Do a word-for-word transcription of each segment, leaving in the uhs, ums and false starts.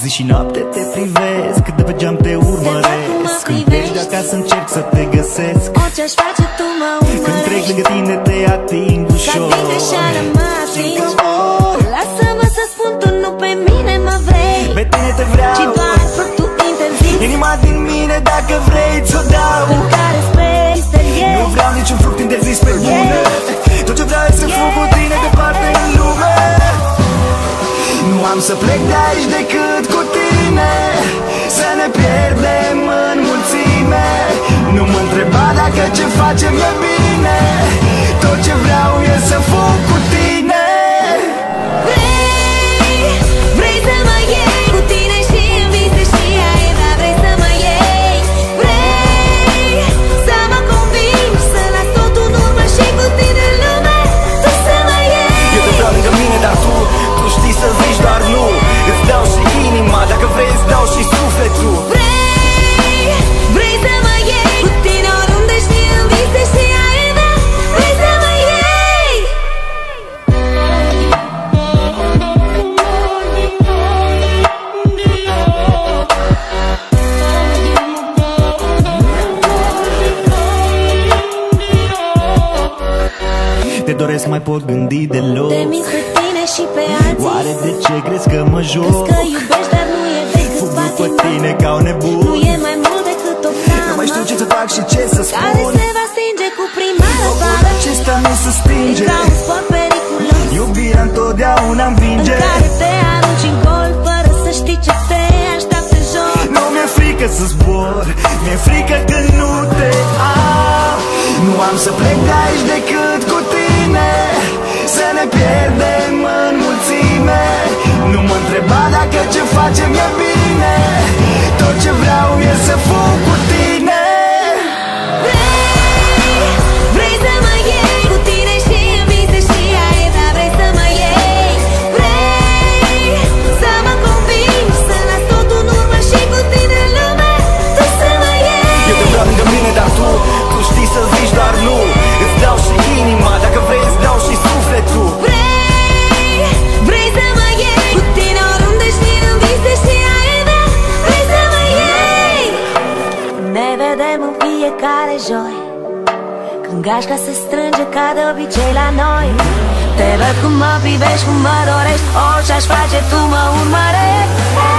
Zi și noapte te privesc, de pe geam te urmăresc. Când pleci de acasă încerc să te găsesc. Orice-aș face tu mă urmărești. Când trec lângă tine te ating ușor. Dar din greșeală mă ating. Lasă-mă să spun, tu nu pe mine mă vrei. Pe tine te vreau, ci doar fructul interzis. inima din mine dacă vrei ți-o dau. În care speri să iei. Nu vreau niciun fruct interzis pe bune. Tot ce vreau e să fiu cu tine departe în lume. Nu am să plec de aici decât cu tine, să ne pierdem în mulțime. Nu mă întreba dacă ce facem e bine. Tot ce vreau e să fiu cu tine. Vrei, vrei să mă iei cu tine și în vise și ai, dar vrei să mă iei. Vrei să mă convingi să las totul în urmă și cu tine în lume tu să mă iei. Eu te vreau lângă mine, dar tu, tu știi să zici doar nu. Îți dau și inima, dacă vrei îți dau și sufletul. Vrei, vrei să mă iei cu tine oriunde și în vise și ai, dar vrei să mă iei. Te doresc, mai pot gândi deloc. Te minți pe tine și pe alții. Oare de ce crezi că mă joc? Crezi că iubești, dar nu e decât Fug după patima. tine ca un nebun. Nu e mai mult decât o Nu mai știu flamă ce să fac și ce să care spun. se va stinge cu prima Focul răvară. acesta nu se stinge. E ca un sport periculos Iubirea întotdeauna în învinge. care te arunci în gol fără să știi ce te așteaptă joc. Nu mi-e frică să zbor, mi-e frică că nu te am. Nu am să plec de aici decât cu tine, să ne pierdem în mulțime. Nu mă întreba dacă ce facem e bine. Tot ce vreau e să fiu cu tine. Vrei, vrei să mă iei cu tine și în vise și ai, dar vrei să mă iei. Vrei să mă convingi să las totul în urmă și cu tine în lume tu să mă iei. Eu te vreau lângă mine, dar tu, tu știi să zici doar nu. Îți dau și inima, dacă vrei îți dau și sufletul. Vrei, vrei să mă iei cu tine oriunde și în vise și ai, dar vrei să mă iei. Ne vedem în fiecare joi, când gașca se strânge ca de obicei la noi. Te văd cum mă privești, cum mă dorești, orice-aș face tu mă urmărești.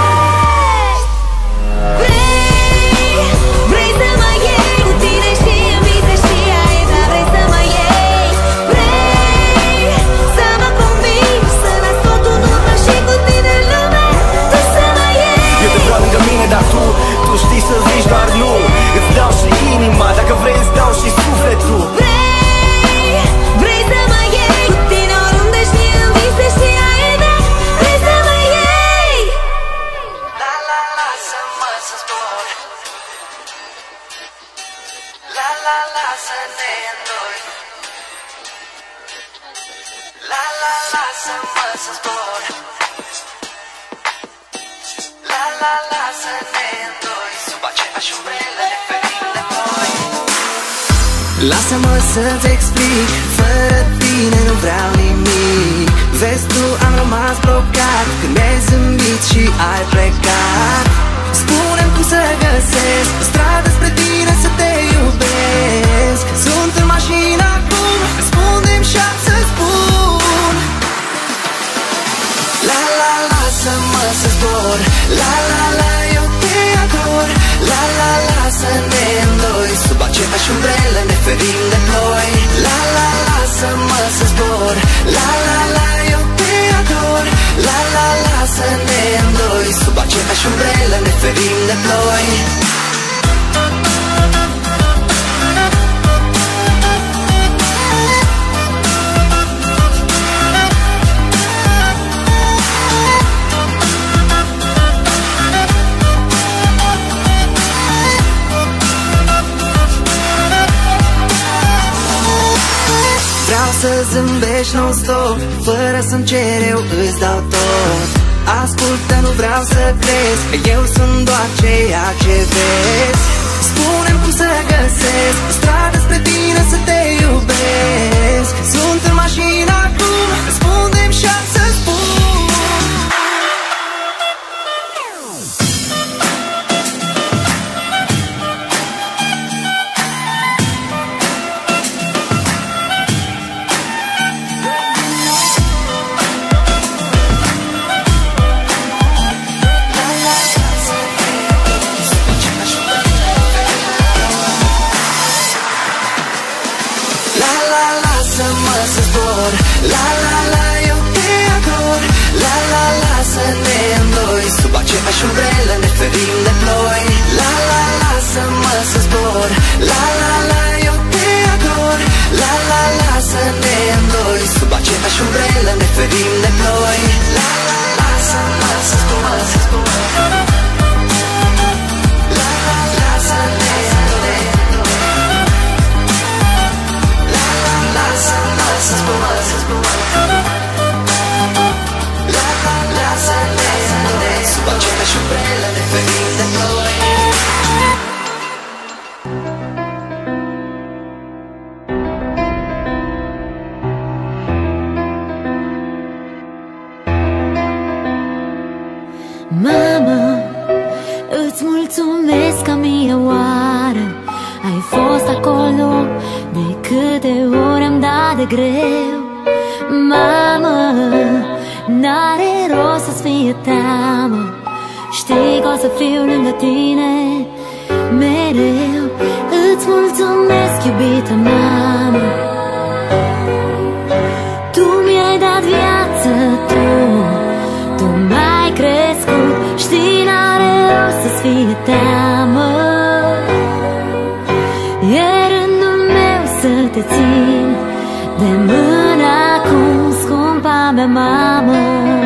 Vrei, vrei să mă iei cu tine și în vise și ai, dar vrei să mă iei. Vrei să mă convingi să las totul în urmă și cu tine în lume tu să mă iei. Eu te vreau lângă mine, dar tu, tu știi să zici doar nu. Îți dau și inima, dacă vrei îți dau și sufletul. Vrei, vrei să mă iei cu tine oriunde și în vise și ai, dar vrei să mă iei. La la lasă-mă să zbor. La la lasă-ne îndoi. La la lasă-mă să zbor. La la lasă-ne îndoi. Sub aceeași umbrelă ne ferim de noi. Lasă-mă să-ți explic, fără tine nu vreau nimic. Vezi tu, am rămas blocat când mi-ai zâmbit și ai plecat. Spune-mi cum să găsesc o stradă spre tine să te iubesc. Sunt în mașină acum, răspunde-mi și am să spun. La la, lasă-mă să zbor. La la la, eu te ador. La la, lasă-ne îndoi. Sub aceeași umbrelă ne ferim de ploi. La la, lasă-mă să zbor. La la la, eu te ador. La la, lasă-ne îndoi. Sub aceeași umbrelă ne ferim de ploi. Vreau să zâmbești non-stop, fără să-mi cer, eu îți dau tot. Ascultă, nu vreau să crezi că eu sunt doar ceea ce vezi. Spune-mi cum să găsesc o stradă spre tine să te iubesc. Sunt în mașină acum, răspunde-mi și am să spun. lasă-mă să zbor. La la la, eu te ador. La la la, să ne îndoi sub aceeași umbrelă, ne ferim de ploi. La la, lasă-mă să zbor. La la la, eu te ador. La la la, să ne îndoi sub aceeași umbrelă, ne ferim de ploi. La la, lasă-mă să zbor, să zbor. La la la, să ne îndoi. La la, lasă-mă să zbor, să zbor. La la la, să ne îndoi sub aceeași umbrelă, ne ferim de ploi. Mama, îți mulțumesc că mie oară ai fost acolo de câte ori am dat de greu. Mama, n-are rost să-ți fie teamă, știi că o să fiu lângă tine mereu. Îți mulțumesc, iubită mamă, tu mi-ai dat viață, tu Tu m-ai crescut, știi, n-are rost să-ți fie teamă. E rândul meu să te țin de mână acum, scumpa mea mamă.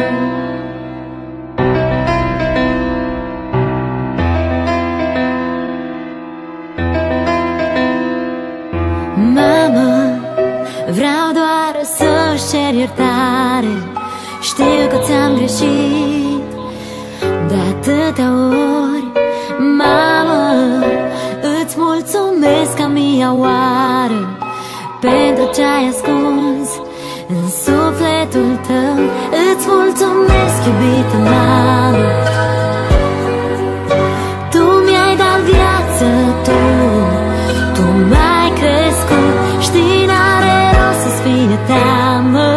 Mamă, vreau doar să-și cer iertare, știu că ți-am greșit de atâtea ori. Mamă, îți mulțumesc ca mia oară pentru ce-ai ascuns în sufletul tău. Îți mulțumesc, iubită mamă, tu mi-ai dat viață, tu Tu m-ai crescut, știi, n-are rost să-ți fie teamă.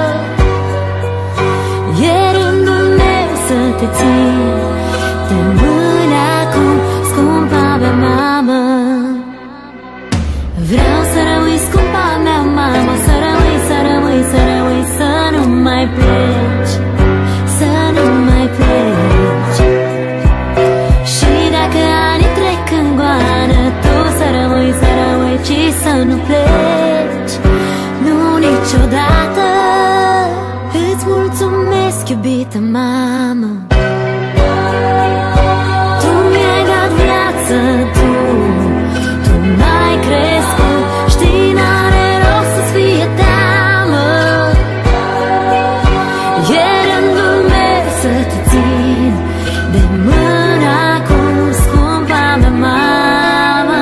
E rândul meu să te țin de mână acum, scumpa mea mamă. Vreau să rămâi, scumpa mea mamă, să rămâi, să rămâi, să rămâi, să nu mai pleci, să nu mai pleci. Și dacă anii trec în goană, tu să rămâi, să rămâi, ci să nu pleci, nu niciodată. Îți mulțumesc, iubită mamă, tu mi-ai dat viață, tu Tu m-ai crescut, știi, n-are rost să-ți fie teamă. E rândul meu să te țin de mână acum, scumpa mea mamă.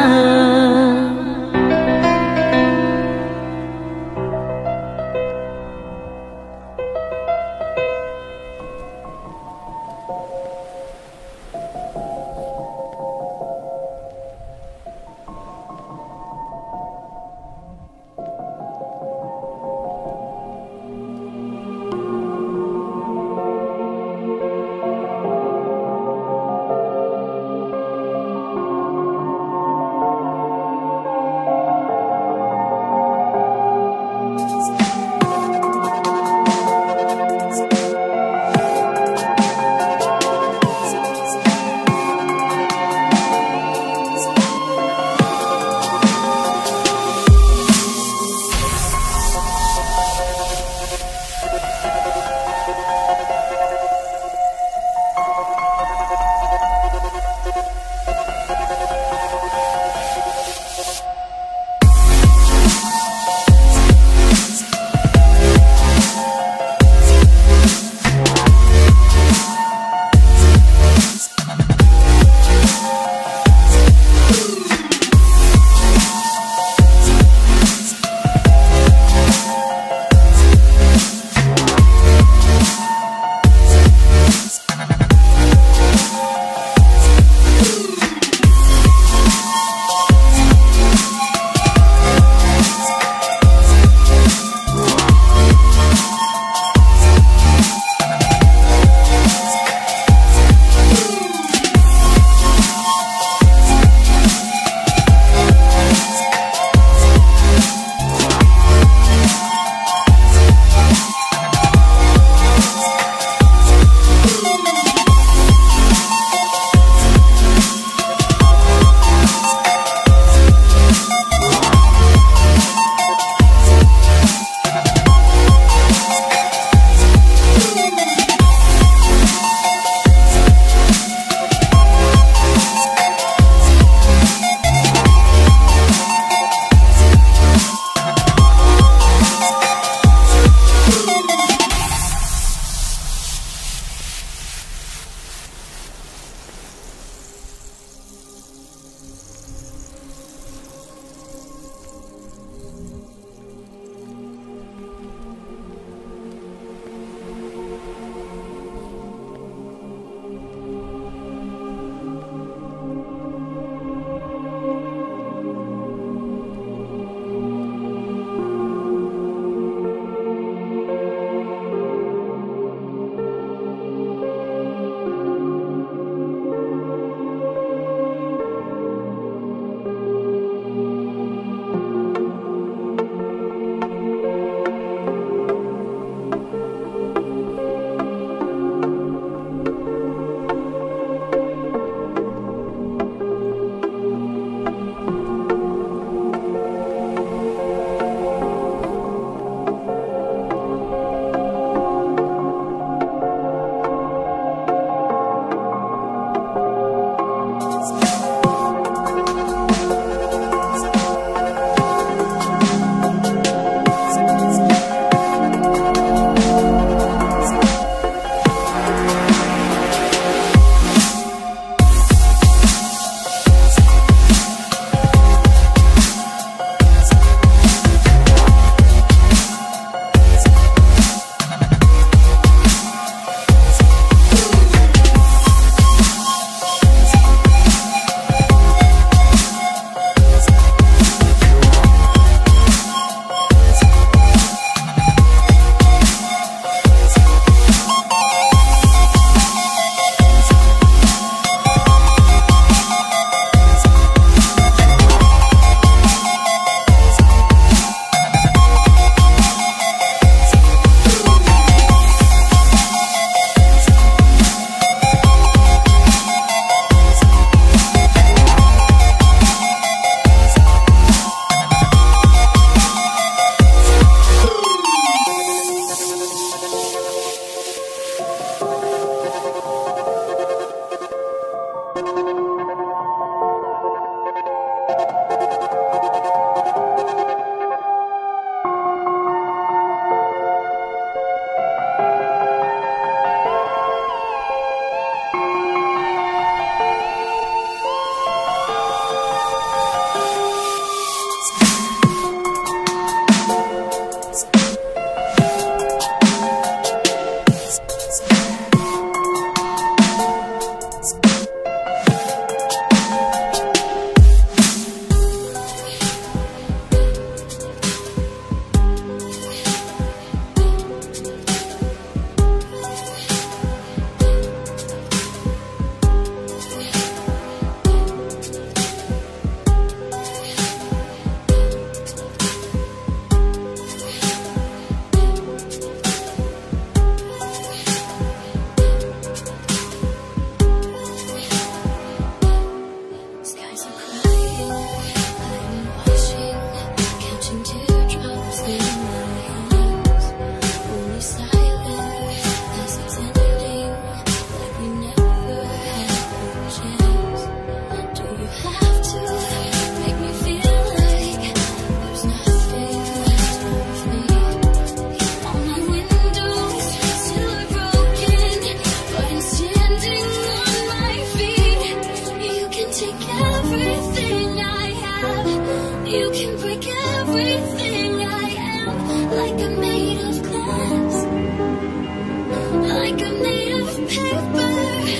like I'm made of glass, like I'm made of paper.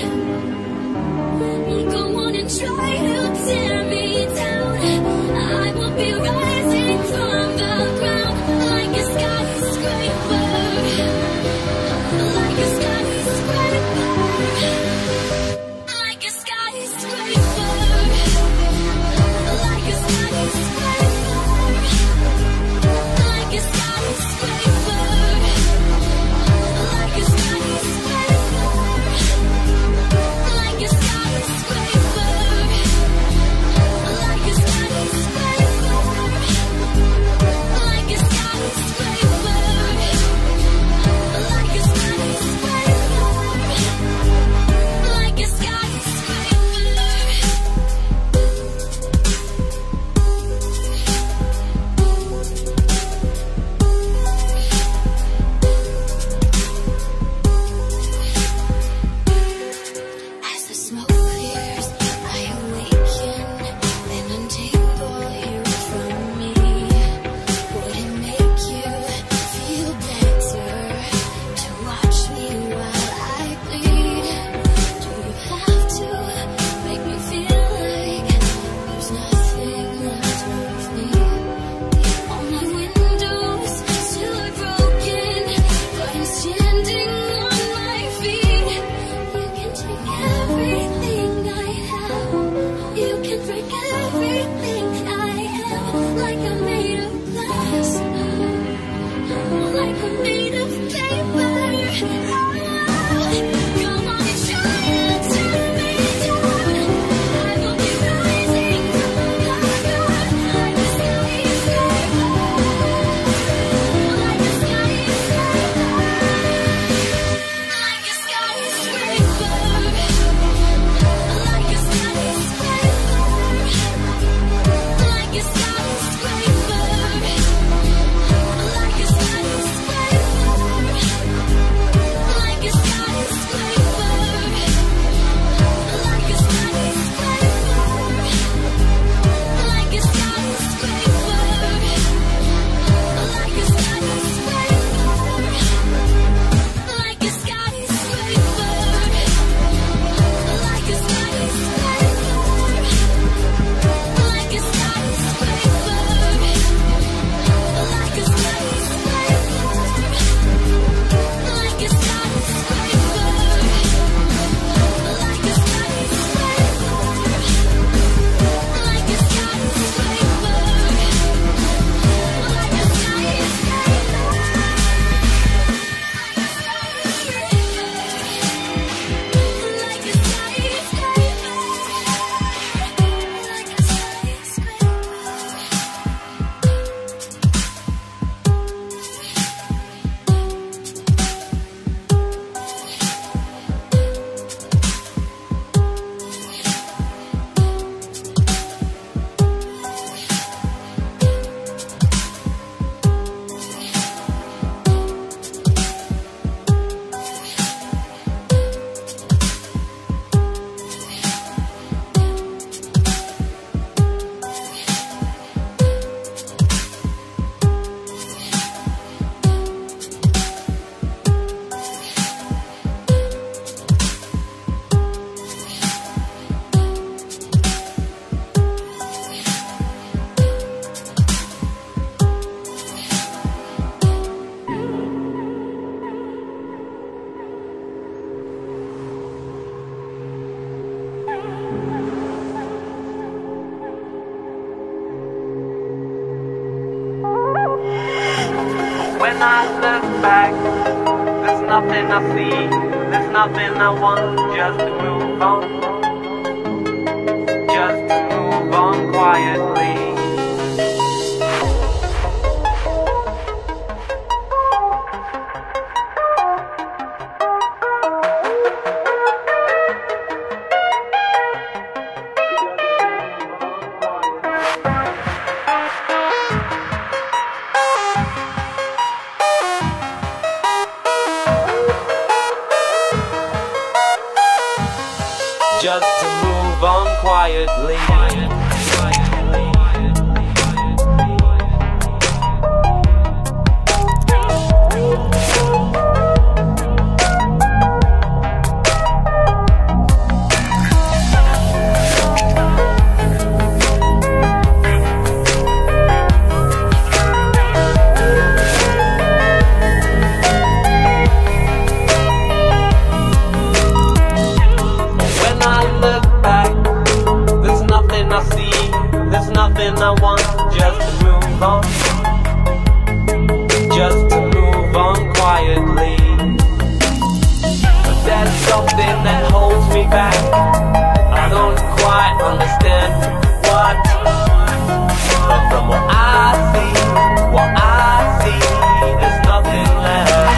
Go on and try to tear me down. I will be rising from the ground like a skyscraper, like a skyscraper, like a skyscraper, like a skyscraper, like a skyscraper, like a skyscraper, like a skyscraper, like a skyscraper, like a skyscraper, like a skyscraper, like a As the smoke clears, I awaken, then untangle you from me. Would it make you feel better to watch me while I bleed? Do you have to make me feel like there's nothing left of me? All my windows still are broken, but I'm standing on my feet. You can take everything I have, you can break everything I am, like I'm made of glass, like I'm made of paper. Come on and try to tear me down. I will be rising from the ground like a skyscraper, like a skyscraper, like a skyscraper, like a skyscraper, like a skyscraper, like a skyscraper, like a When I look back, there's nothing I see, there's nothing I want, just to move on, just to move on quietly. Just to move on quietly. me back. I don't quite understand what, but from what I see, what I see, there's nothing left.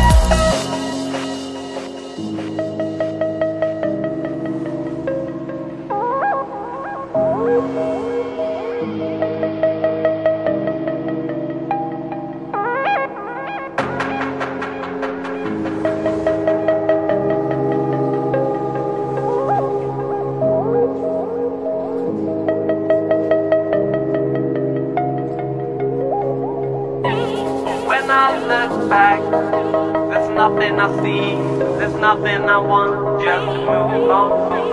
When I look back, there's nothing I see, there's nothing I want, just to move on,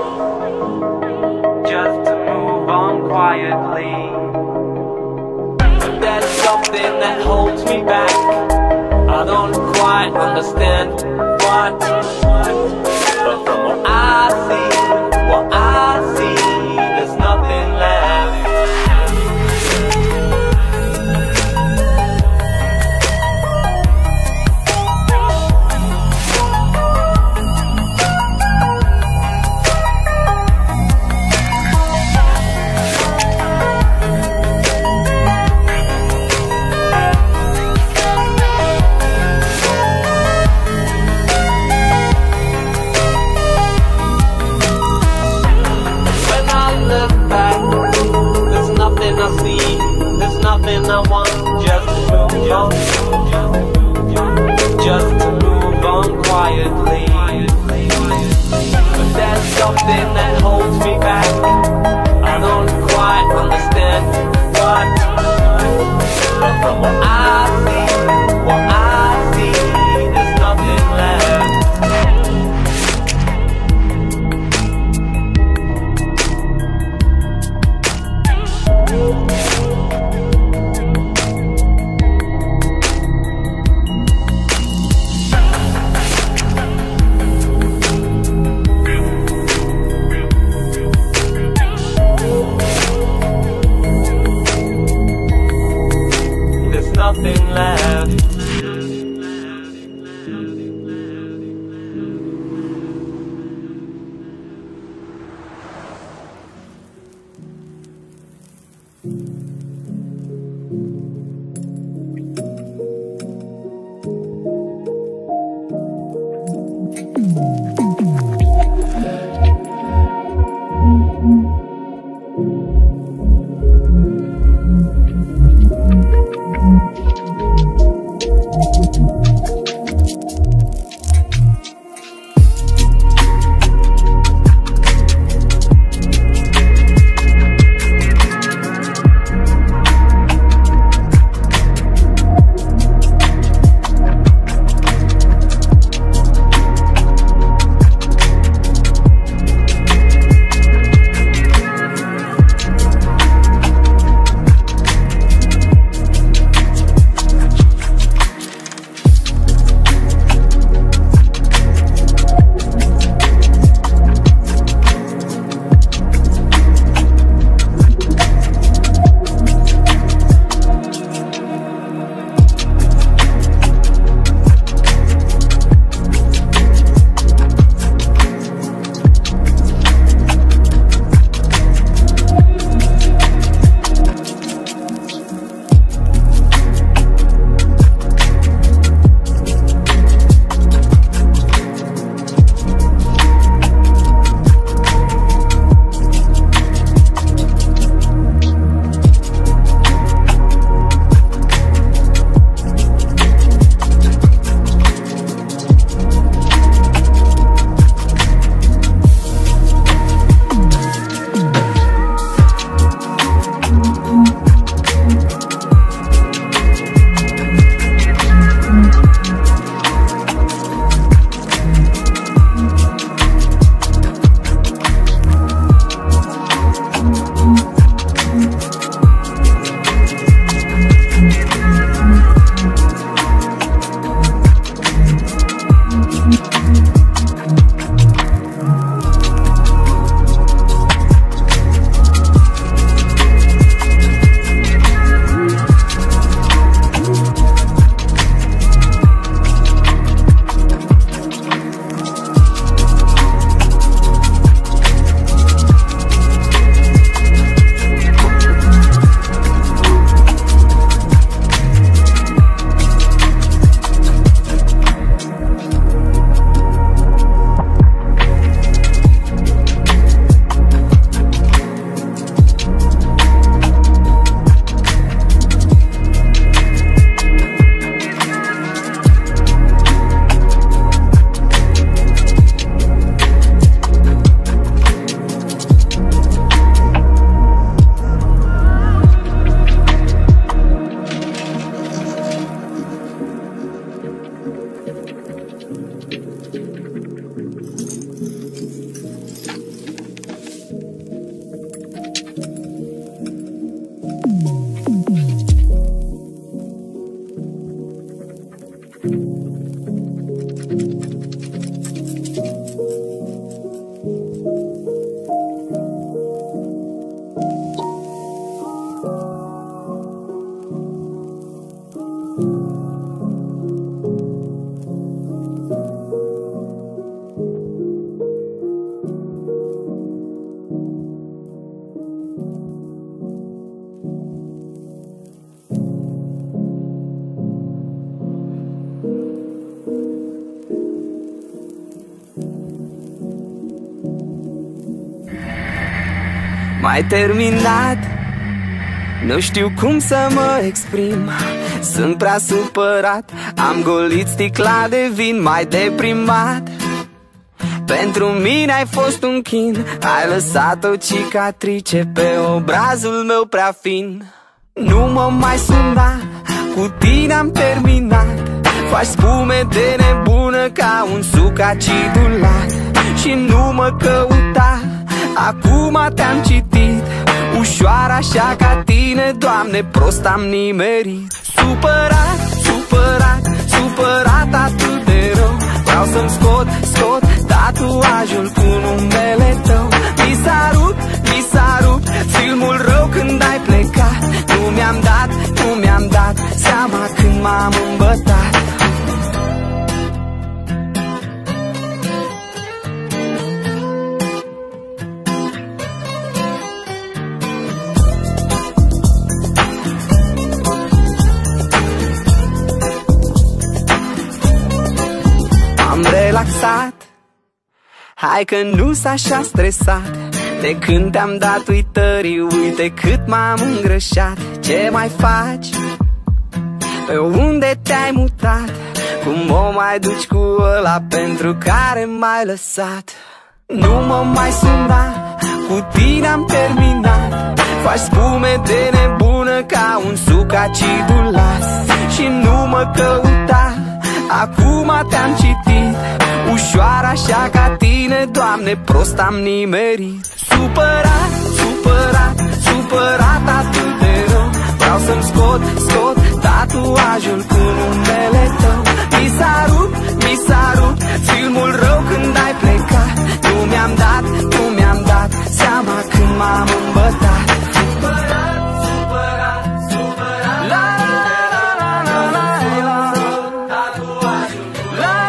just to move on quietly. But there's something that holds me back, I don't quite understand what, but from what I see, what I see, there's nothing left. Nothing I want, just to move on, just to move on quietly. But there's something that holds me back, I don't quite understand what, but from what I see, what I see, there's nothing left. M-ai terminat, nu știu cum să mă exprim. Sunt prea supărat, am golit sticla de vin. M-ai deprimat, pentru mine ai fost un chin. Ai lăsat o cicatrice pe obrazul meu prea fin. Nu mă mai suna, cu tine am terminat. Faci spume de nebună ca un suc acidulat. Și nu mă căuta, acum te-am citit. Ușoară așa ca tine, Doamne, prost am nimerit. Supărat, supărat, supărat atât de rău. Vreau să-mi scot, scot tatuajul cu numele tău. Mi s-a rupt, mi s-a rupt filmul rău când ai plecat. Nu mi-am dat, nu mi-am dat seama când m-am îmbătat. Relaxat, hai că nu-s așa stresat. De când te-am dat uitării, uite cât m-am îngrășat. Ce mai faci? Pe unde te-ai mutat? Cum o mai duci cu ăla pentru care m-ai lăsat? Nu mă mai suna, cu tine am terminat. Faci spume de nebună ca un suc acidulat. Și nu mă căuta, acum te-am citit. Ușoară așa ca tine, Doamne, prost am nimerit. Supărat, supărat, supărat atât de rău. Vreau să-mi scot, scot tatuajul cu numele tău. Mi s-a rupt, mi s-a rupt filmul rău când ai plecat. Nu mi-am dat, nu mi-am dat seama când m-am îmbătat. Supărat, supărat, supărat. La la la la la la la la. Tatuajul cu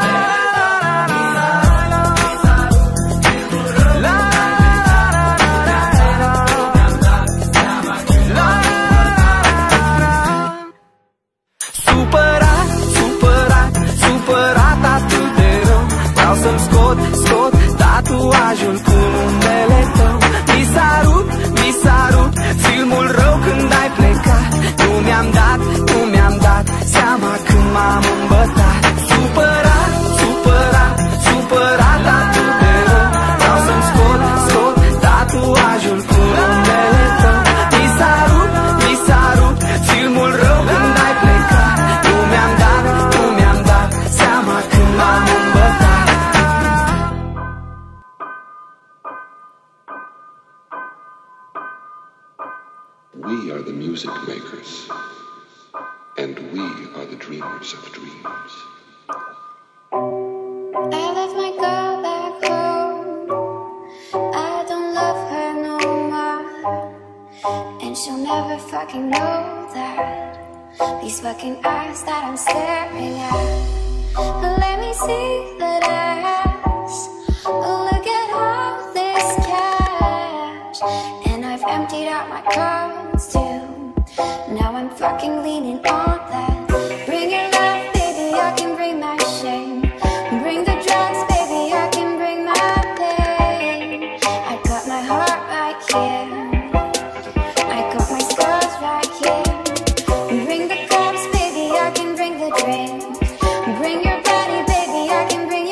să-mi scot, scot tatuajul cu numele tău. Mi s-a rupt, mi s-a rupt filmul rău când ai plecat. Nu mi-am dat, nu mi-am dat seama când m-am îmbătat. Supărat, supărat, supărat atât de rău. Vreau să-mi scot, scot tatuajul cu numele tău. Mi s-a rupt, mi s-a rupt filmul rău când ai plecat. Nu mi-am dat, nu mi-am dat seama când m-am îmbătat. We are the music makers, and we are the dreamers of dreams. I left my girl back home. I don't love her no more, and she'll never fucking know that. These fucking eyes that I'm staring at. Let me see that ass. Look at all this cash, and I've emptied out my cards too. Now I'm fucking leaning on that. Bring your love, baby, I can bring my shame. Bring the drugs, baby, I can bring my pain. I got my heart right here. I got my scars right here. Bring the cups, baby, I can bring the drink. Bring your body, baby, I can bring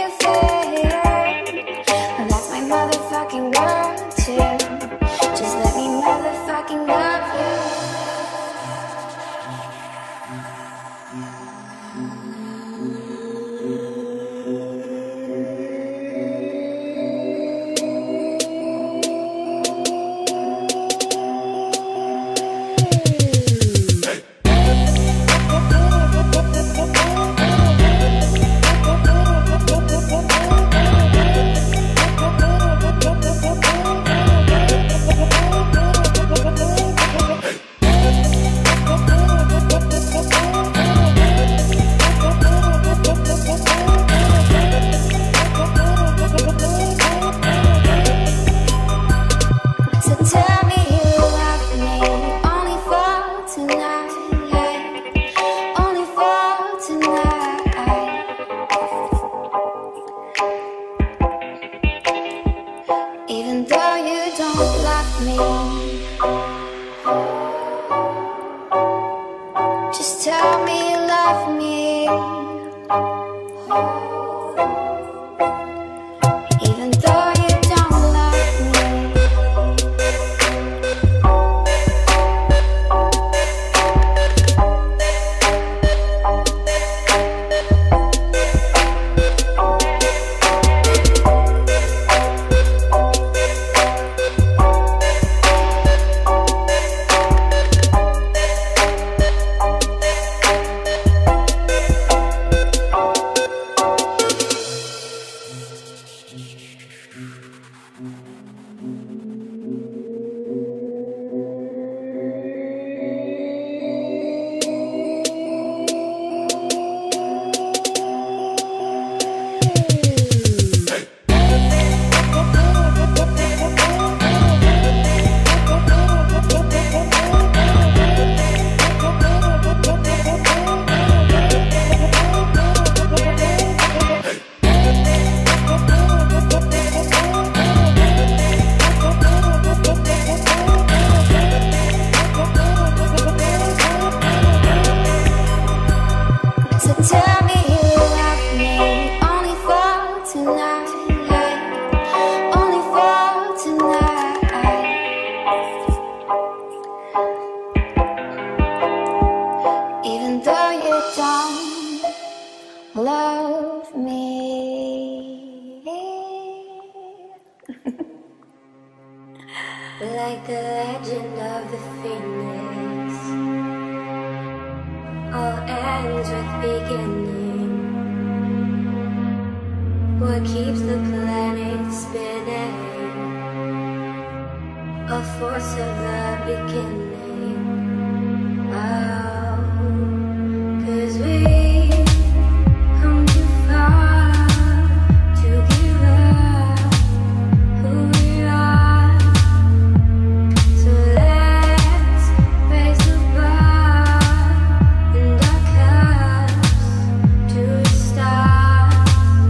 love me. Like the legend of the phoenix, all ends with beginning. What keeps the planet spinning? A force of the beginning. Oh, 'cause we come too far to give up who we are. So let's raise the bar and our cups to the stars.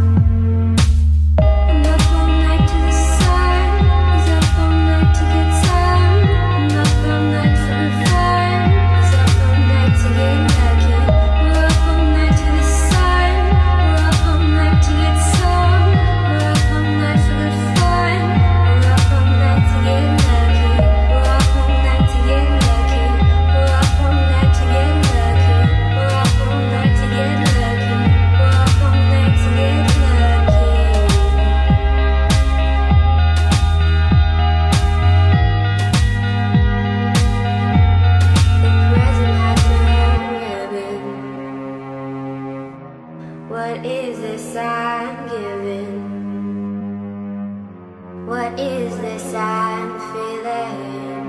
I'm up all night to the sun. He's up all night to get sun. I'm up all night for the fun. He's up all night to get lucky. We're up all night to the sun. We're up all night to get some. We're up all night for the fun. We're up all night to get lucky. We're up all night to get lucky. We're up all night to get lucky. We're up all night to get lucky. We're up all night to get lucky. The present has no ribbon. What is this I'm giving? What is this I'm feeling?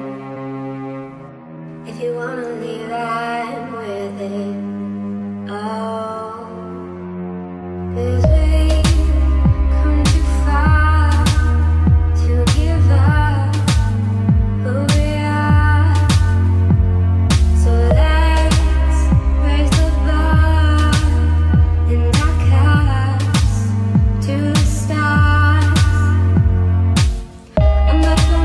If you wanna leave, I'm with it. Oh, 'cause we've come too far to give up who we are. So let's raise the bar and our cups to the stars. I'm up all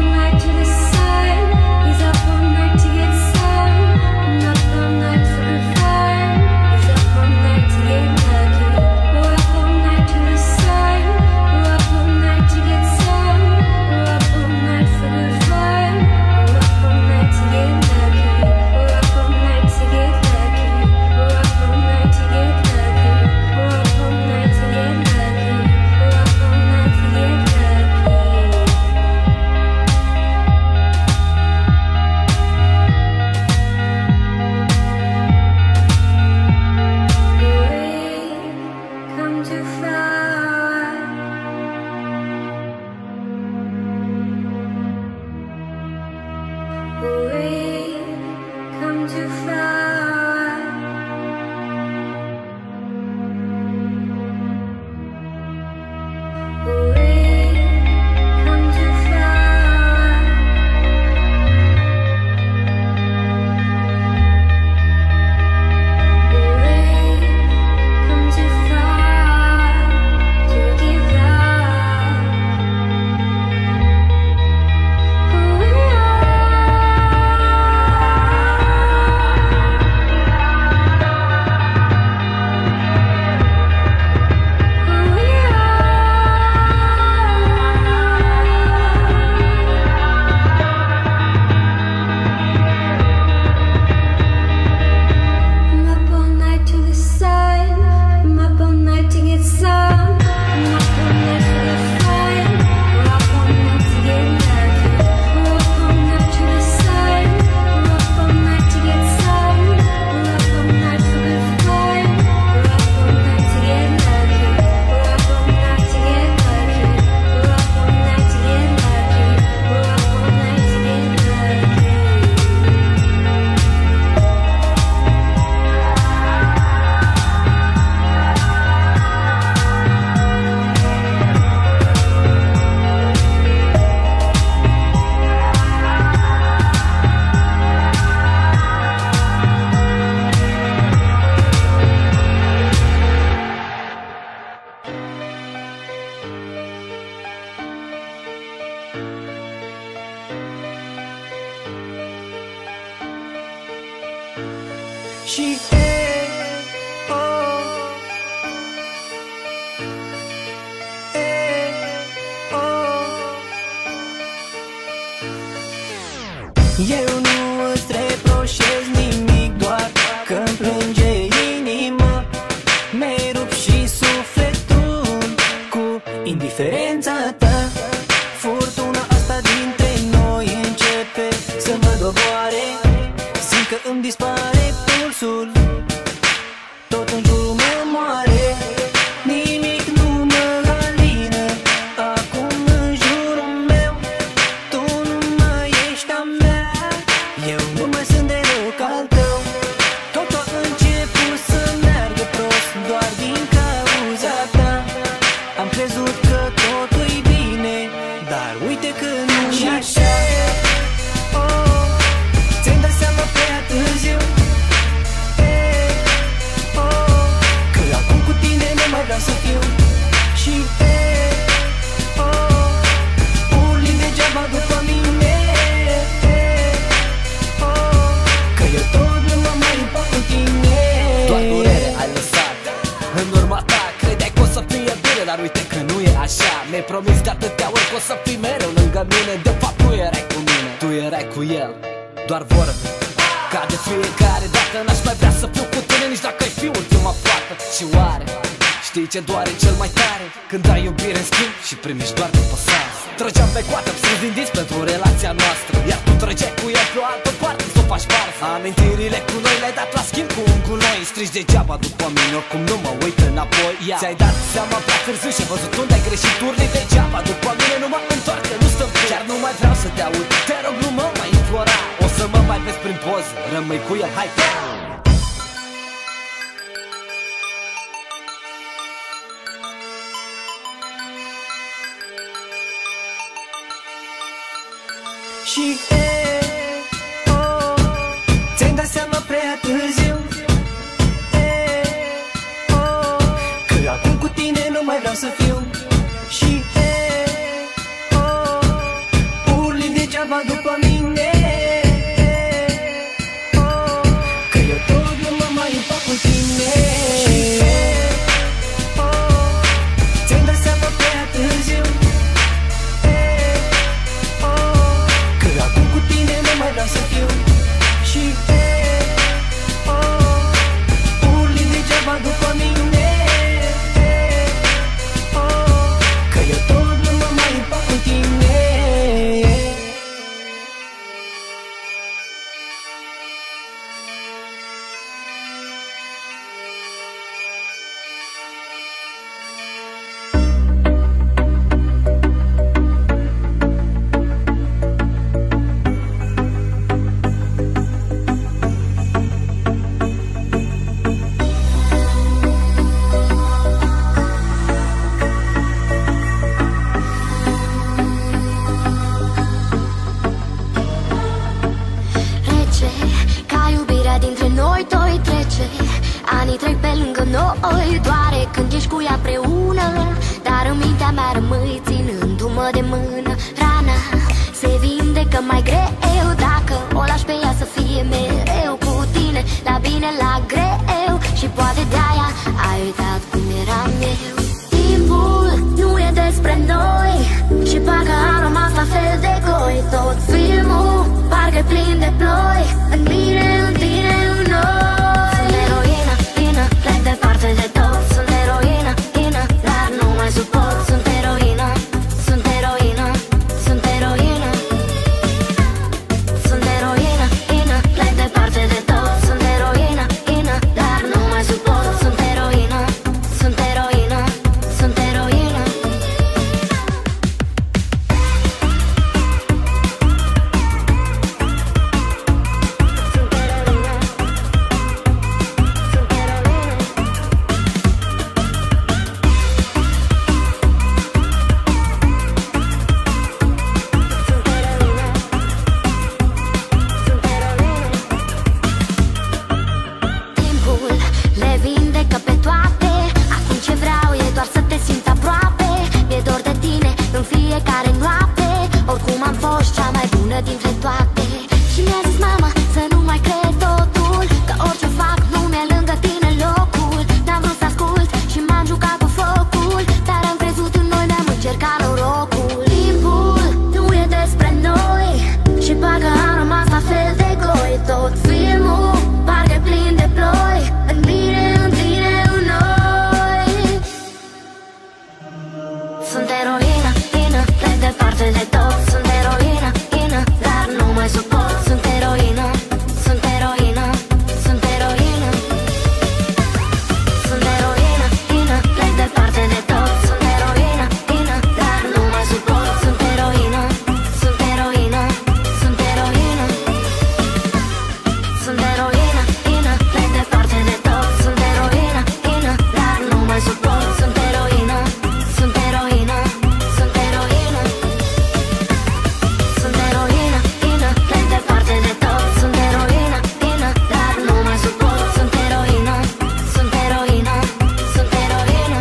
și sufletul cu indiferența ta. Furtuna asta dintre noi începe să mă doboare. Simt că îmi dispare pulsul, tot în jurul meu moare. Nimic nu mă alină acum în jurul meu. Tu nu mai ești a mea, eu nu mai sunt deloc al tău. Totul a început să meargă prost doar din cauza ta. Am crezut că totul-i bine, dar uite că nu-i așa. Oh, ți-ai dat seama prea târziu, eh, oh, că acum cu tine nu mai vreau să fiu. Și eh, oh, urli degeaba după mine, eh, oh, că eu tot nu mă mai împac cu tine. Doar durere ai lăsat în urma ta. Credeai că o să fie bine, dar uite că nu e așa. Mi-ai promis de atâtea ori că o să fii mereu lângă mine. De fapt nu erai cu mine, tu erai cu el. Doar vorbe, ca de fiecare dată. N-aș mai vrea să fiu cu tine nici dacă ai fi ultima fată. Și oare știi ce doare cel mai tare? Când ai iubire în schimb și primești doar de păsare. Trăgeam pe coată, strâns din disc pentru relația noastră, iar tu trăgeai cu el pe o altă parte să o faci farsă. Amintirile cu noi le-ai dat la schimb cu un gunoi. Strigi degeaba după mine, oricum nu mă uit înapoi. yeah. Ți-ai dat seama prea târziu și ai văzut unde ai greșit. Urli degeaba după mine, nu mă întorc, că nu stăm. Chiar nu mai vreau să te aud, te rog nu mă mai implora. O să mă mai vezi prin poze, rămâi cu el, hai. Și eh, oh, ți-ai dat seama prea târziu, eh, oh, că acum cu tine nu mai vreau să fiu. Și eh, oh, urli degeaba după mine, eh, oh, că eu tot nu mă mai împac cu tine. Și eh, oh, ți-ai dat seama prea târziu, vreau să fiu. Și eh, oh, urli degeaba după mine, eh, oh, că eu tot nu mă mai împac cu tine. Anii trec pe lângă noi, doare când ești cu ea împreună, dar în mintea mea rămâi ținându-mă de mână. Rana se vindecă mai greu dacă o lași pe ea să fie mereu cu tine, la bine, la greu. Și poate de-aia ai uitat cum eram eu. Timpul nu e despre noi și parcă am rămas la fel de goi. Tot filmul parcă-i plin de ploi, în mine, în tine, în noi. Plec departe de tot, sunt eroină, ină, dar nu mai suport. Sunt eroină, sunt eroină, sunt eroină, sunt eroină, ină, plec departe de tot. Sunt eroină, ină, dar nu mai suport. Sunt eroină, sunt eroină, sunt eroină. mai suport. Sunt eroină, sunt eroină, sunt eroină. Sunt eroină, ină, plec departe de tot. Sunt eroină, ină, dar nu mai suport. Sunt eroină, sunt eroină, sunt eroină.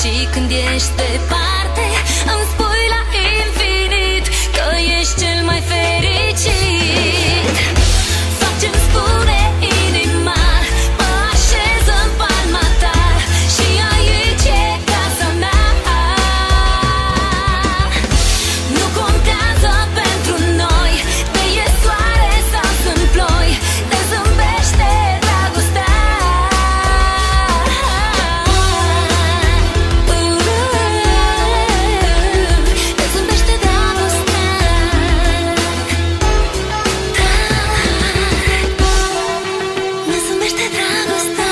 și când ești departe îmi spui la infinit că ești cel mai fericit. Fac ce-mi spune inima, mă așez în palma ta și aici e casa mea. Nu contează pentru noi că e soare sau sunt ploi, te zâmbește dragostea. Te zâmbește dragostea. Ne zâmbește dragostea.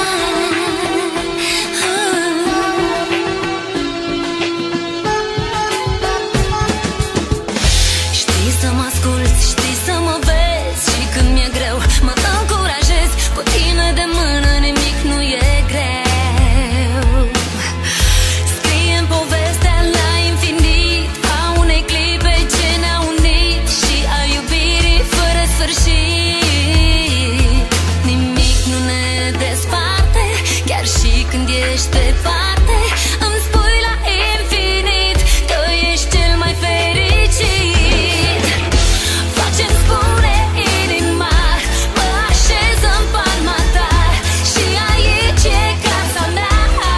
Știi să mă asculți, știi să mă vezi și când mi-e greu mă încurajezi. Cu tine de mână nimic nu e greu. Scrie-mi povestea la infinit a unei clipe ce ne-a unit și a iubirii fără sfârșit. Nimic nu ne desparte, chiar și când ești departe îmi spui la infinit că ești cel mai fericit. Fac ce-mi spune inima, mă așez în palma ta și aici e casa mea.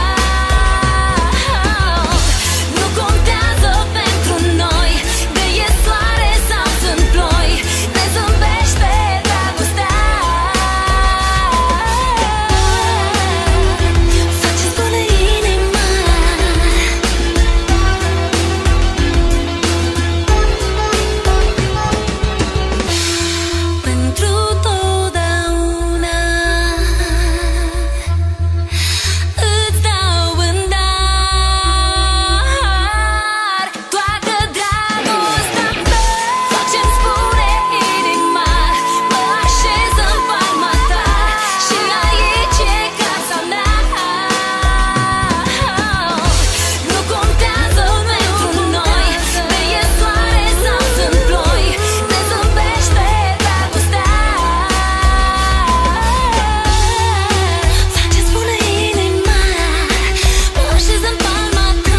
Nu contează pentru noi că e soare sau sunt ploi, ne zâmbește dragostea. Fac ce-mi spune inima. Pentru totdeauna îți dau în dar toată dragostea mea. Fac ce-mi spune inima, mă așez în palma ta și aici e casa mea. Nu contează pentru noi că e soare sau sunt ploi, ne zâmbește dragostea. Fac ce-mi spune inima, mă așez în palma ta.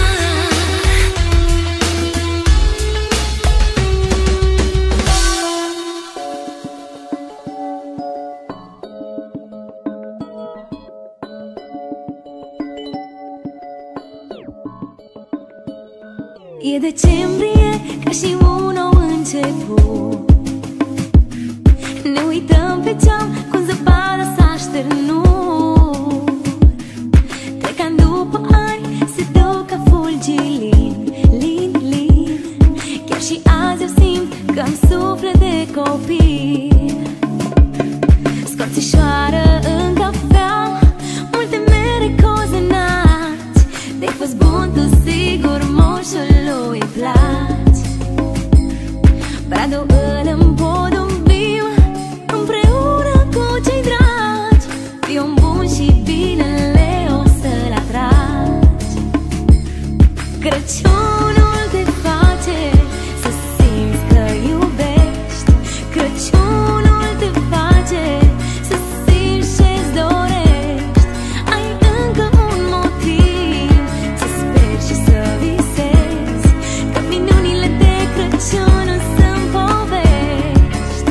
E decembrie ca și un nou început. Ne uităm pe geam cum zăpada s-a așternut. Trecând după ani se duc ca fulgii lin, lin, lin. Chiar și azi eu simt că am suflet de copil. Scorțișoară în cafea, multe mere cozenați. De-ai fost bun tu sigur moșului îi placi. Bradul îl împodobim împreună cu cei dragi. Fii un bun și binele o să-l atragi. Crăciunul te face să simți că iubești. Crăciunul te face să simți ce-ți dorești. Ai încă un motiv să speri și să visezi, că minunile de Crăciun îți sunt povești.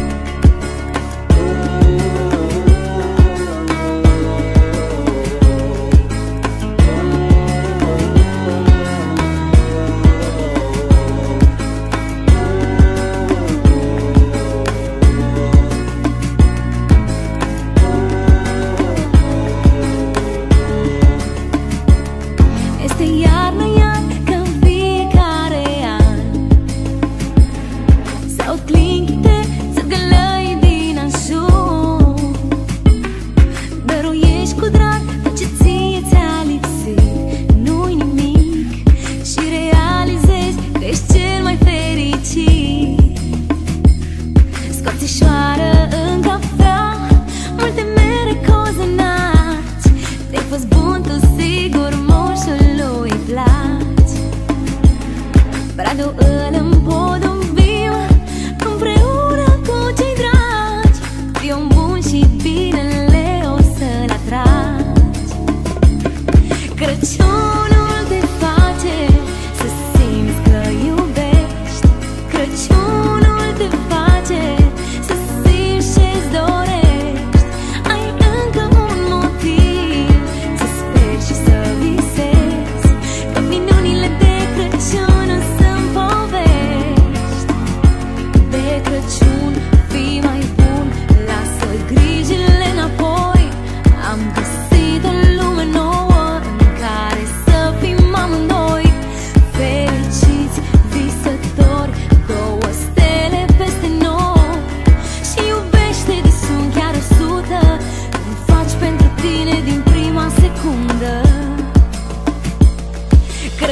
Este iarnă, iar ca în fiecare an. Sau clinchite, țăgălăi din ajun. Dăruiești cu drag tot ce ție ți-a lipsit. Nu-i nimic și realizezi că ești cel mai fericit. Scorțișoară în cafea, multe mere cozenați. Te-ai fost bun tu sigur moșului îi placi. Bradul îl împodobim împreună cu cei dragi. Fii un bun și binele o să-l atragi. Crăciunul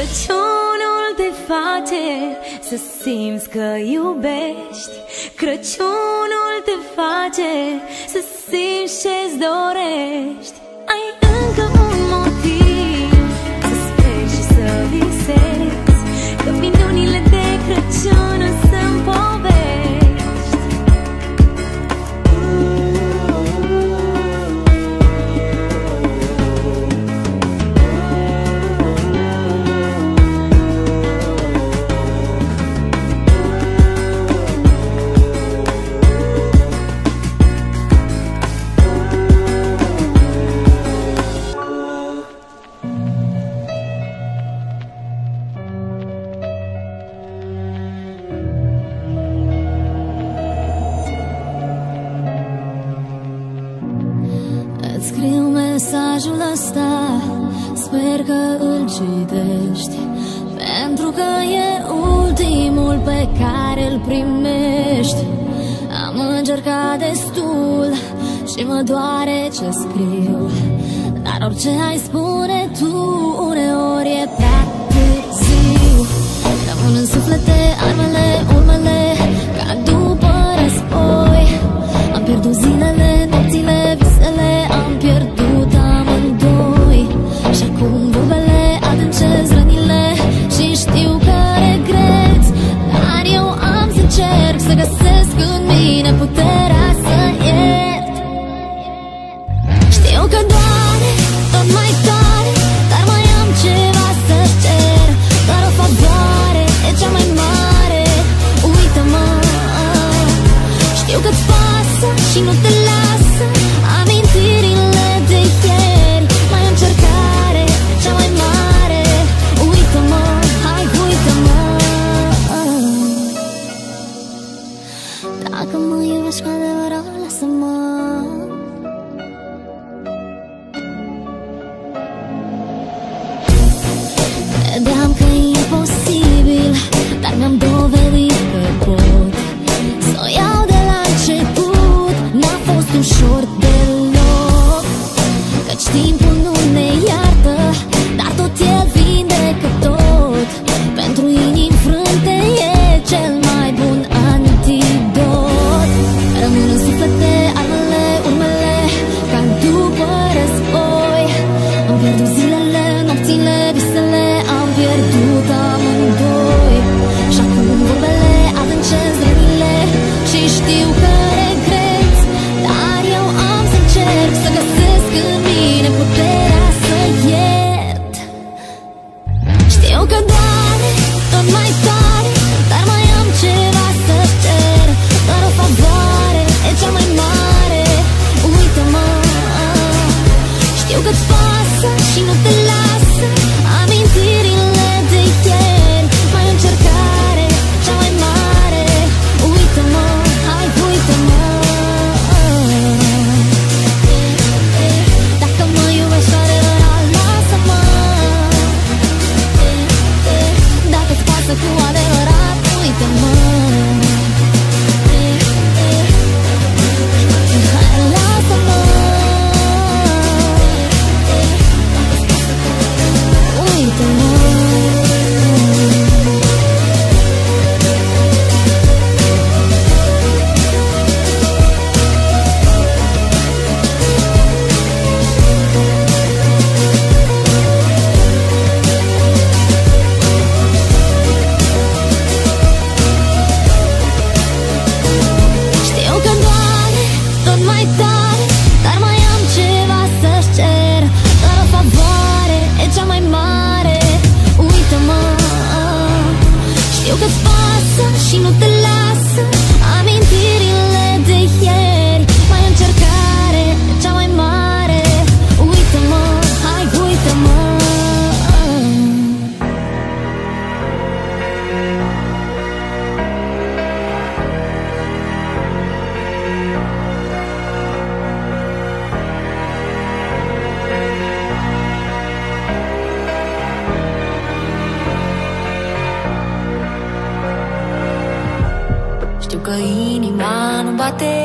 Crăciunul te face să simți că iubești. Crăciunul te face să simți ce-ți dorești. Ai încă un motiv să speri și să visezi că minunile de Crăciun sunt povești. Mesajul ăsta sper că îl citești, pentru că e ultimul pe care îl primești. Am încercat destul și mă doare ce scriu, dar orice ai spune tu uneori e prea târziu. Rămân în suflete armele, urmele, ca după război. Am pierdut zilele, nopțile, visele, am pierdut amândoi. Și acum vorbele adâncesc rănile și știu că regret, dar eu am să încerc să găsesc în mine puterea să iert. Știu că doare tot mai tare, dar mai am ceva să-ți cer. Doar o favoare e cea mai mare, uită-mă. Știu că-ți pasă și nu te lasă amintirile de ieri. Mai o încercare, cea mai mare, uită-mă, hai, uită-mă. Dacă mă iubești cu adevărat, lasă-mă. Credeam că e imposibil, dar mi-am dovedit că pot să o iau de la început. N-a fost ușor deloc, căci timpul nu ne iartă, dar tot el vindecă tot. Pentru inimi frânte e cel mai bun antidot. Rămân în suflete armele, urmele, ca după război. Am pierdut zilele, nopțile, visele, am pierdut amândoi. Și acum vorbele adâncesc rănile și știu că regret, dar eu am să încerc să găsesc în mine puterea să iert. Știu că doare tot mai tare, dar mai am ceva să-ți cer. Doar o favoare e cea mai mare, uită-mă. Știu că-ți pasă și nu te lasă amintirile de ieri. Mai o încercare, cea mai mare, uită-mă, hai, uită-mă. Dacă mă iubești cu adevărat, lasă-mă. Dacă-ți pasă cu adevărat, uită-mă. Hai, lasă-mă. Uită-mă. Știu că doare tot mai tare, dar mai am ceva să-ți cer. Doar o favoare e cea mai mare, uită-mă. Știu că-ți pasă și nu te lasă amintirile de ieri. Mai o încercare, cea mai mare, uită-mă, hai, uită-mă. Știu că inima nu bate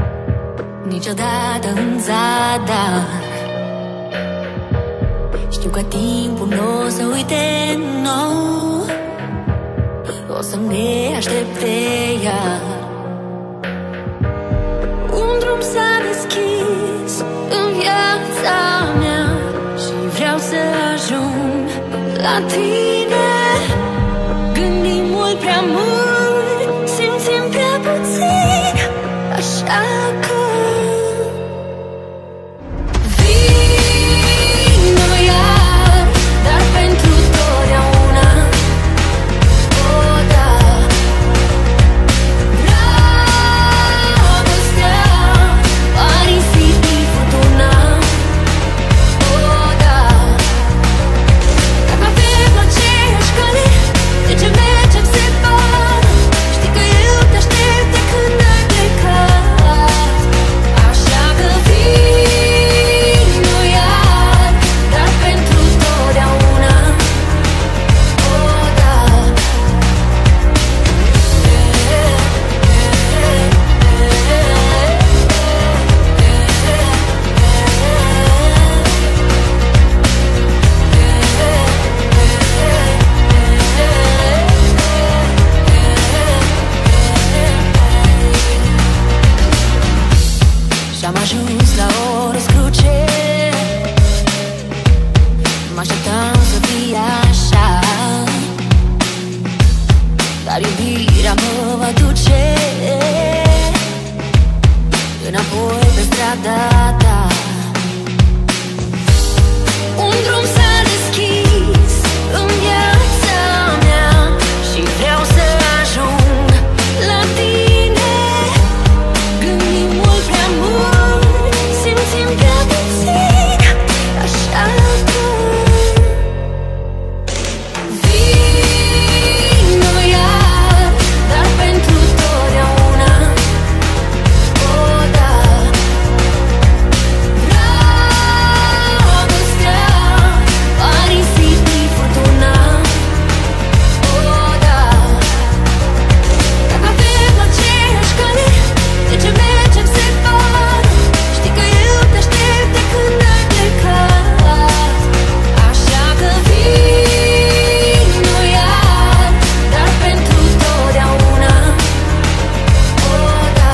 niciodată în zadar. Știu că timpul n-o să uite nou, o să ne aștepte iar. Un drum s-a deschis în viața mea și vreau să ajung la tine. Gândim mult prea mult, simțim prea puțin, așa că am ajuns la o răscruce. Mă așteptam să fie așa, dar iubirea mă va duce înapoi pe strada ta. Un drum s-a deschis în viața mea și vreau să ajung la tine. Gândim mult prea mult, simțim prea puțin, așa că vino iar, dar pentru totdeauna. O, da, dragostea va risipi furtuna. O, da, dacă avem aceeași cale, de ce mergem separat? Știi că eu te aștept de când ai plecat. Așa că vino iar, dar pentru totdeauna. O, da.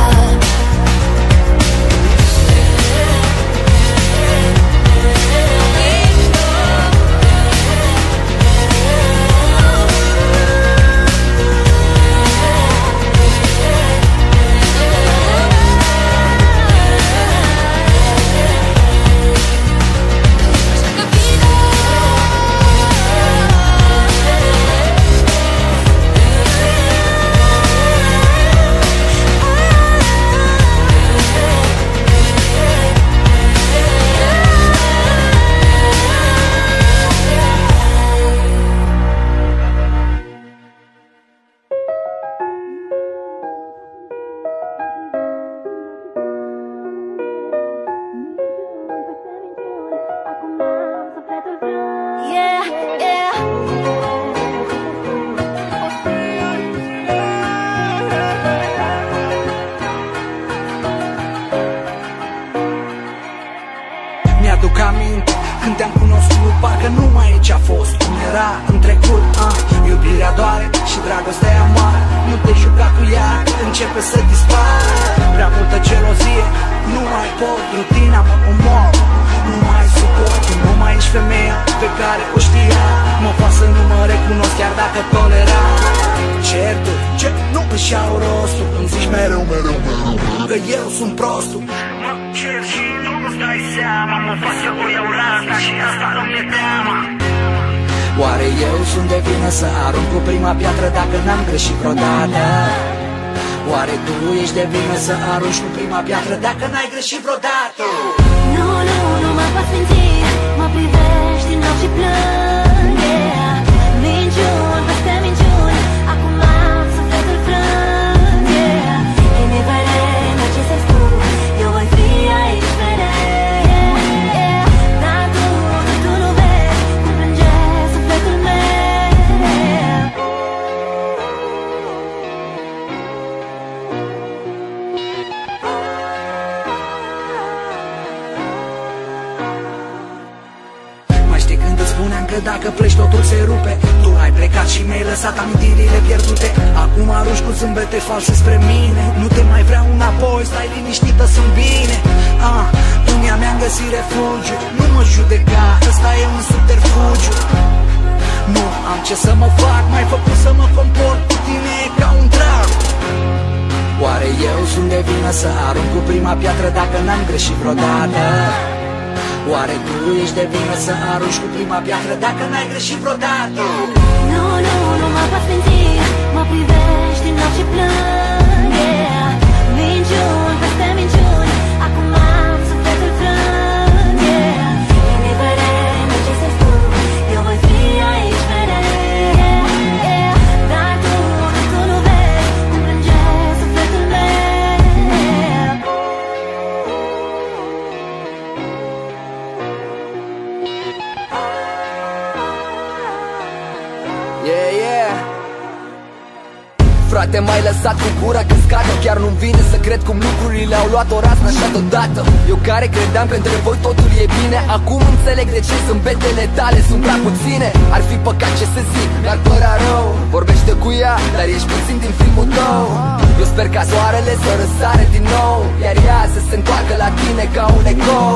Yeah, yeah. Mi-aduc aminte când te-am cunoscut, parcă nu mai e ce-a fost. Cum era în trecut, uh, iubirea doare și dragostea e amară. Nu te juca cu ea, începe să dispară. Prea multă gelozie, nu mai pot, rutina mă omoră. Nu mai suport, nu mai ești femeia pe care o știa. Mă fac să nu mă recunosc chiar dacă tolera. Certuri, ce nu își iau rostul, îmi zici mereu, mereu, mereu că eu sunt prostul. Mă cer și nu-ți dai seama, mă fac să o iau rasta și asta îmi e teama. Oare eu sunt de vină să arunc cu prima piatră dacă n-am greșit vreodată? Oare tu ești de vină să arunci cu prima piatră dacă n-ai greșit vreodată? Nu, nu, nu mă pot simți, mă privești din nou și plâng, yeah. Minciuni peste minciuni, acum am sufletul frâng, yeah. Indiferent de ce să-i spun, eu voi fi aici mereu, yeah. Dar tu, tu, tu nu vezi cum plânge sufletul meu. dacă pleci totul se rupe. Tu ai plecat și mi-ai lăsat amintirile pierdute. Acum arunci cu zâmbete false spre mine. Nu te mai vreau înapoi, stai liniștită, sunt bine. ah, În ea mi-am găsit refugiu. Nu mă judeca, ăsta e un subterfugiu. Nu am ce să mă fac, m-ai făcut să mă comport cu tine ca un drag. Oare eu sunt de vină să arunc cu prima piatră dacă n-am greșit vreodată? Oare tu ești de vină să arunci cu prima piatră dacă n-ai greșit vreodată? Nu, nu, nu mă poți minți, mă privești în ochi și plâng, yeah. Minciuni peste minciuni, acum am sufletul frâng, yeah. Indiferent de ce se spun, eu voi fi aici mereu, yeah. Dar tu, tu nu vezi, îmi plânge sufletul meu. Yeah, yeah. Frate, m-ai lăsat cu gura căscată. Chiar nu-mi vine să cred cum lucrurile au luat o raznă așa deodată. Eu care credeam că între voi totul e bine, acum înțeleg de ce zâmbetele tale sunt prea puține. Ar fi păcat ce să zic, mi-ar părea rău. Vorbește cu ea, dar ești puțin din filmul tău. Eu sper ca soarele să răsare din nou, iar ea să se întoarcă la tine ca un ecou.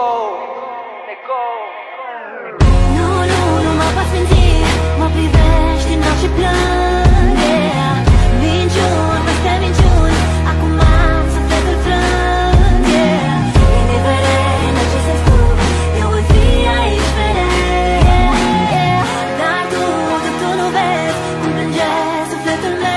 Nu, nu, nu mă poți minți, mă privești în ochi și plâng, yeah. Minciuni peste minciuni, acum am sufletul frâng, yeah. Indiferent de ce se spun, eu voi fi aici mereu, yeah. Dar tu, tu, tu nu vezi, îmi plânge sufletul meu.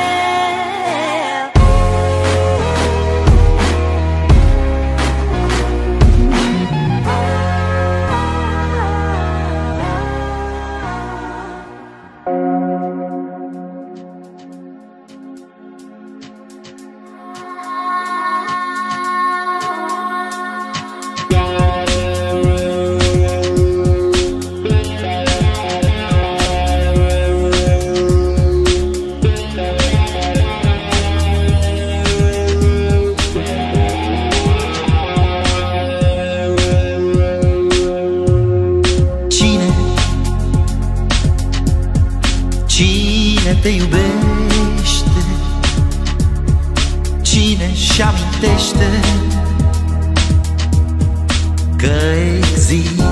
Cine te iubește? Cine-și amintește că existi?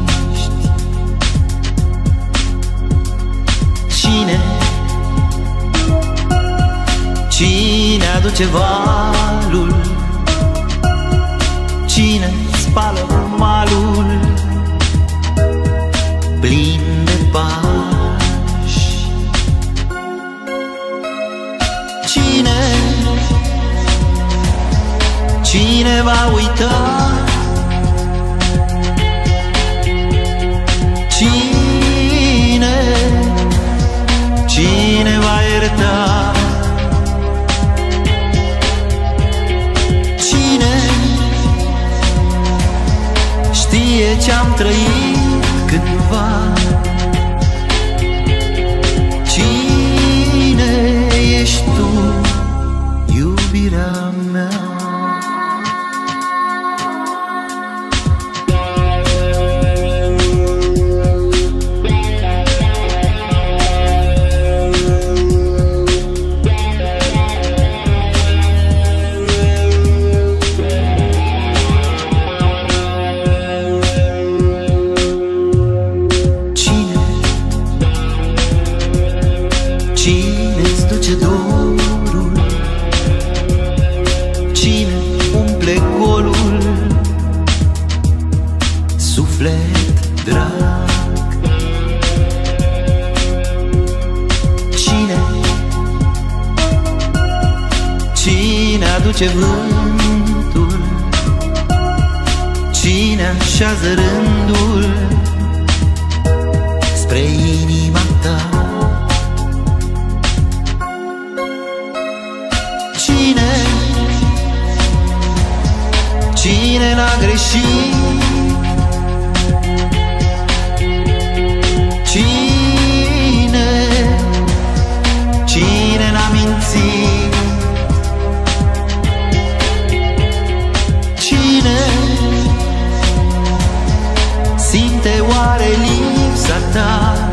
Cine? Cine aduce valul? Cine spală malul plin de pași? Cine? Cine va uita? Cine? Cine va ierta? Cine știe ce-am trăit cândva? Cine ești tu, iubirea mea? Cine-ți duce dorul? Cine umple golul? Suflet drag. Cine? Cine aduce vântul? Cine așează rândul spre inima ta? Cine? Cine n-a greșit? Cine? Cine n-a mințit? Cine simte oare lipsa ta?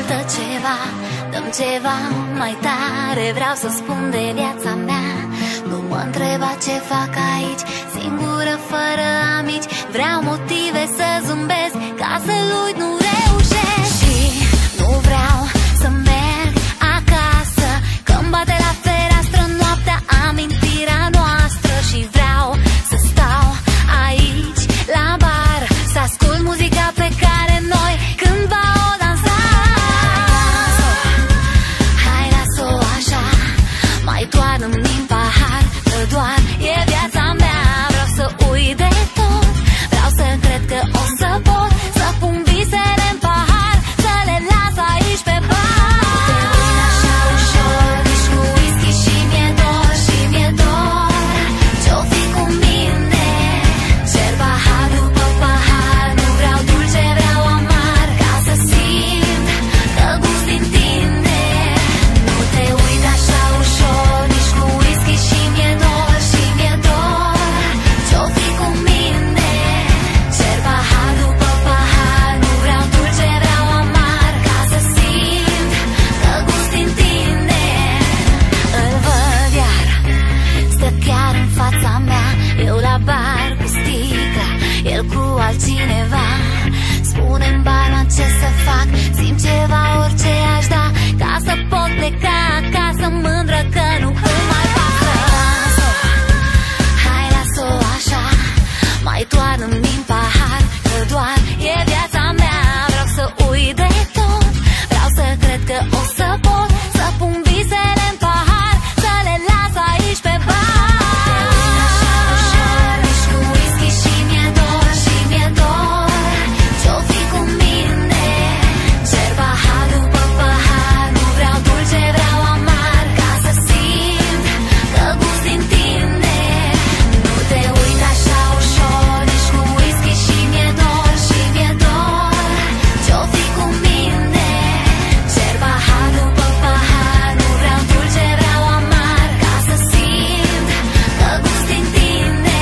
ascultă ceva, dăm ceva mai tare. Vreau să spun de viața mea. Nu mă întreba ce fac aici, singură fără amici. Vreau motive să zâmbesc, ca să-l uit nu reușesc. Și nu vreau să merg acasă, că-mi bate la fereastră noaptea amintirea noastră. Și vreau să stau aici la bar, să ascult muzica pe care noi cândva o dansam. Hai, las-o așa, mai toarnă-mi din pahar, că doar e viața mea. Vreau să uit de tot, vreau să cred că o să pot să pun visele în pahar, să le las aici pe bar. Nu te uit așa ușor, nici cu whisky și mi-e dor, și mi-e dor. Ce-o fi cu mine? Cer pahar după pahar, nu vreau dulce, vreau amar, ca să simt că gust din tine. Nu te uit așa ușor, nici cu whisky și mi-e dor, și mi-e dor. Ce-o fi cu mine? Cer pahar după pahar, nu vreau dulce, vreau amar, ca să simt că gust din tine. Îl văd iar, stă chiar în fața mea, eu la bar cu sticla, el cu altcineva. Spune-mi barman ce să fac, simt ceva, orice aș da, ca să pot pleca acasă mândră că nu îmi mai pasă. Hai, las-o așa, mai toarnă-mi din pahar, că doar e viața mea. Vreau să uit de tot, vreau să cred că o să pot să pun visele în pahar, să le las aici pe bar. Așa ușor, nici cu whisky și mi-e dor, și mi-e dor. Ce-o fi cu mine? Cer pahar după pahar, nu vreau dulce, vreau amar, ca să simt că gust din tine. Nu te uit așa ușor, nici cu whisky și mi-e dor, și mi-e dor. Ce-o fi cu mine? Cer pahar după pahar, nu vreau dulce, vreau amar, ca să simt că gust din tine.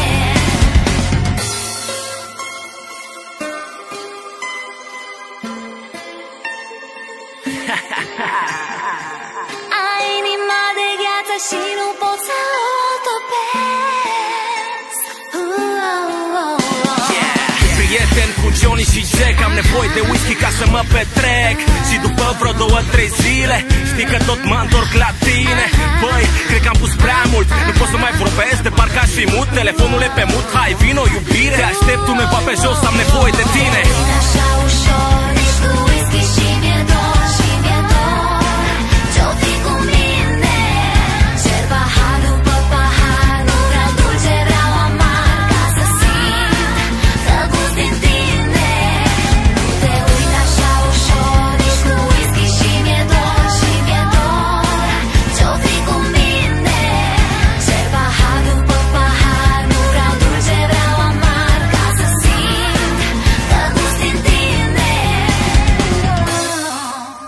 Ai inima de gheață și nu pot să o topesc. Uh, uh, uh, uh. Prieten cu Johnny și Jack, am nevoie de whisky ca să mă petrec. Și după vreo două, trei zile știi că tot mă întorc la tine. Băi, cred că am pus prea mult, nu pot să mai vorbesc, de parcă aș fi mut. Telefonul e pe mut, hai vino iubire, te aștept undeva pe jos, am nevoie de tine. Așa ușor, nici cu whisky și mi-e dor, și mi-e dor. Ce-o fi cu mine? Cer pahar după pahar, nu vreau dulce, vreau amar, ca să simt că gust din tine. Nu te uit așa ușor, nici cu whisky și mi-e dor, și mi-e dor. Ce-o fi cu mine? Cer pahar după pahar, nu vreau dulce, vreau amar, ca să simt că gust din tine.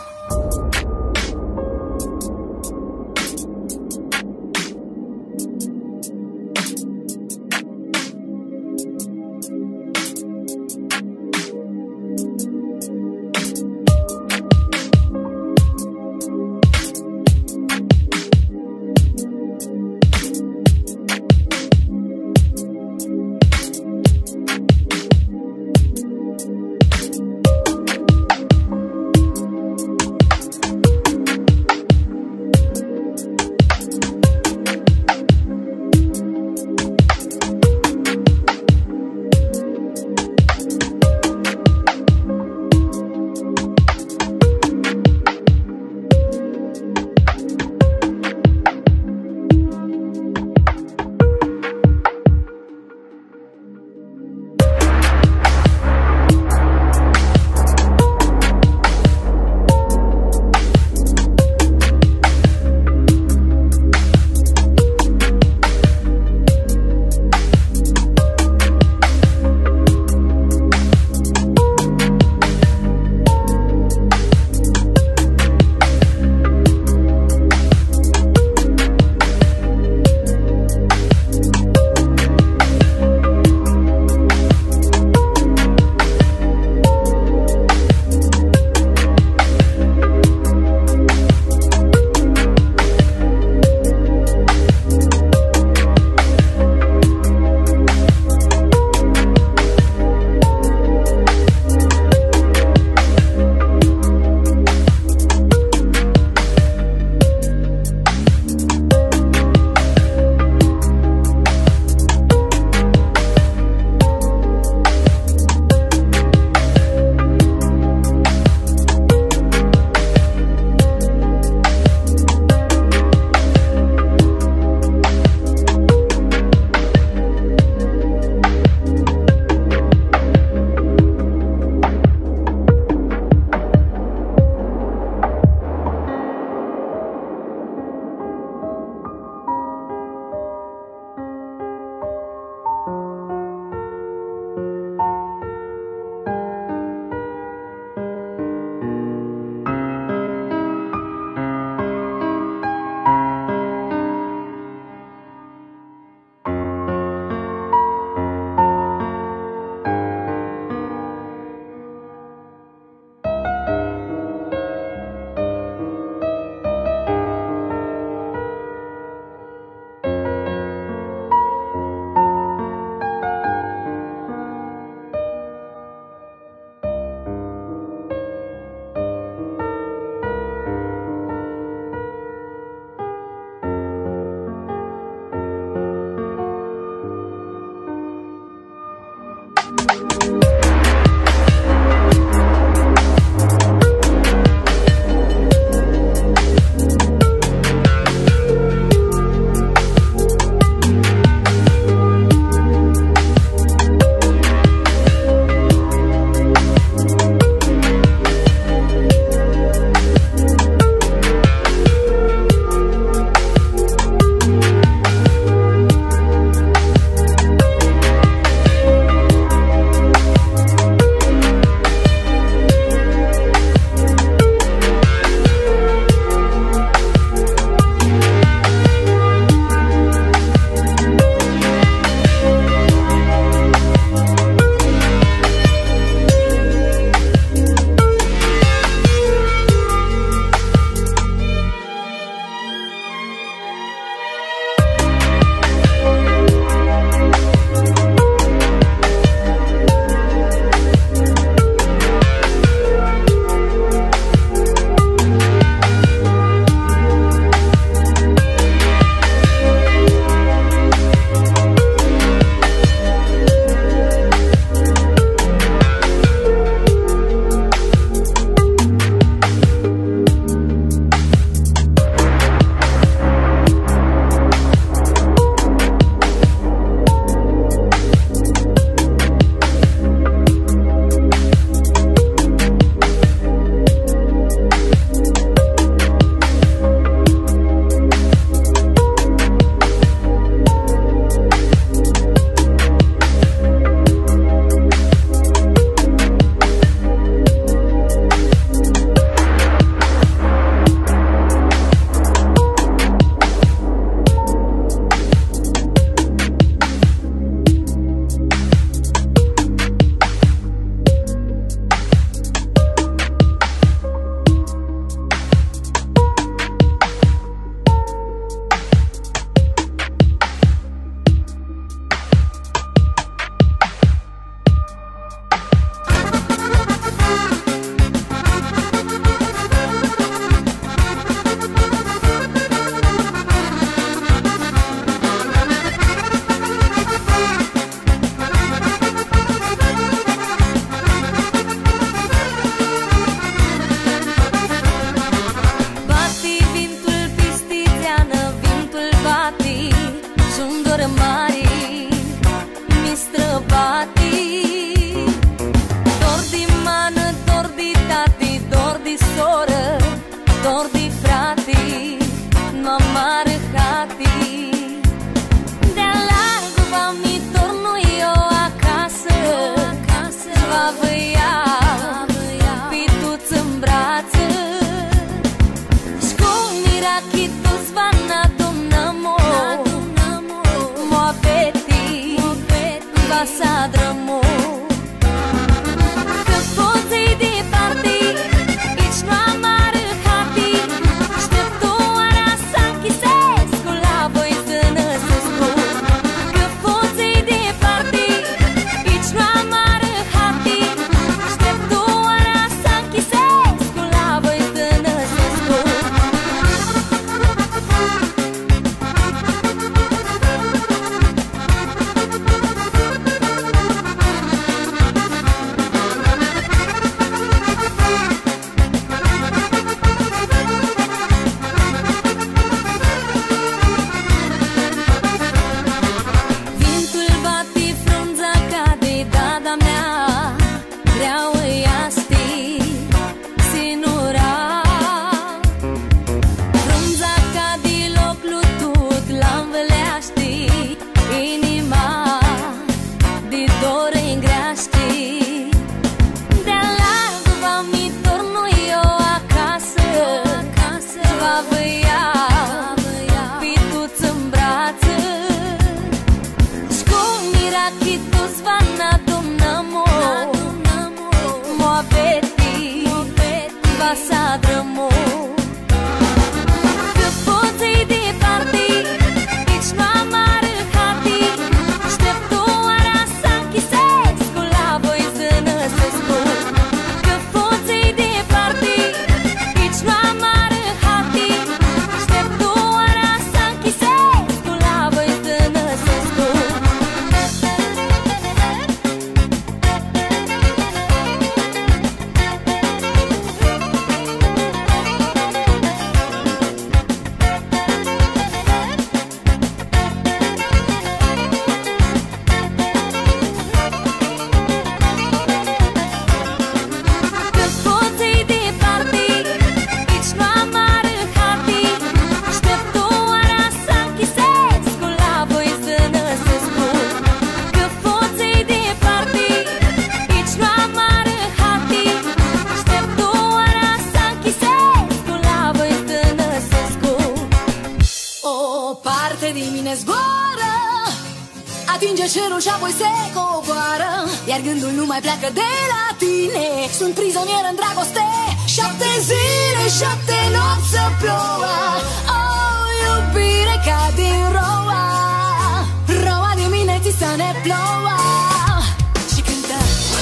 din mine zboară, atinge cerul și apoi se coboară, iar gândul nu mai pleacă de la tine. Sunt prizonier în dragoste, șapte zile, șapte nopți să plouă. Oh, iubire ca din roa, roa dimineții să ne plouă. Și cântă,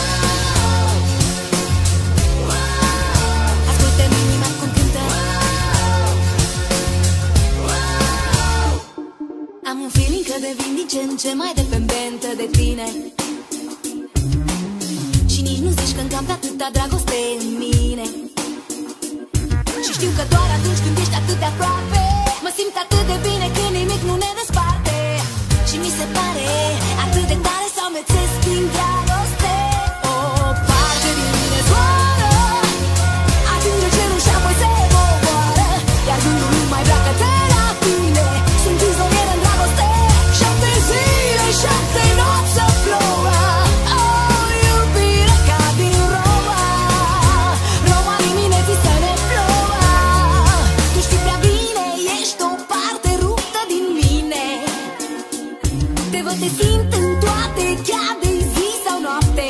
ascultă-mi inima cum cântă. Am un feeling că devin din ce în ce mai dependentă de tine, și nici nu zici că-mi cam pe atâta dragoste în mine. Și știu că doar atunci când ești atât de aproape mă simt atât de bine când nimic nu ne desparte. Și mi se pare atât de tare să amețesc din dragoste. O parte din mine zboară, atinge cerul și apoi se coboară, iar gândul nu mai pleacă de la tine. Sunt prizonier în dragoste, șapte zile, șapte nopți să plouă. Oh, iubire ca din roa, roa dimineții să ne plouă. Tu știi prea bine, ești o parte ruptă din mine. Te văd, te simt în toate, chiar de zi sau noapte.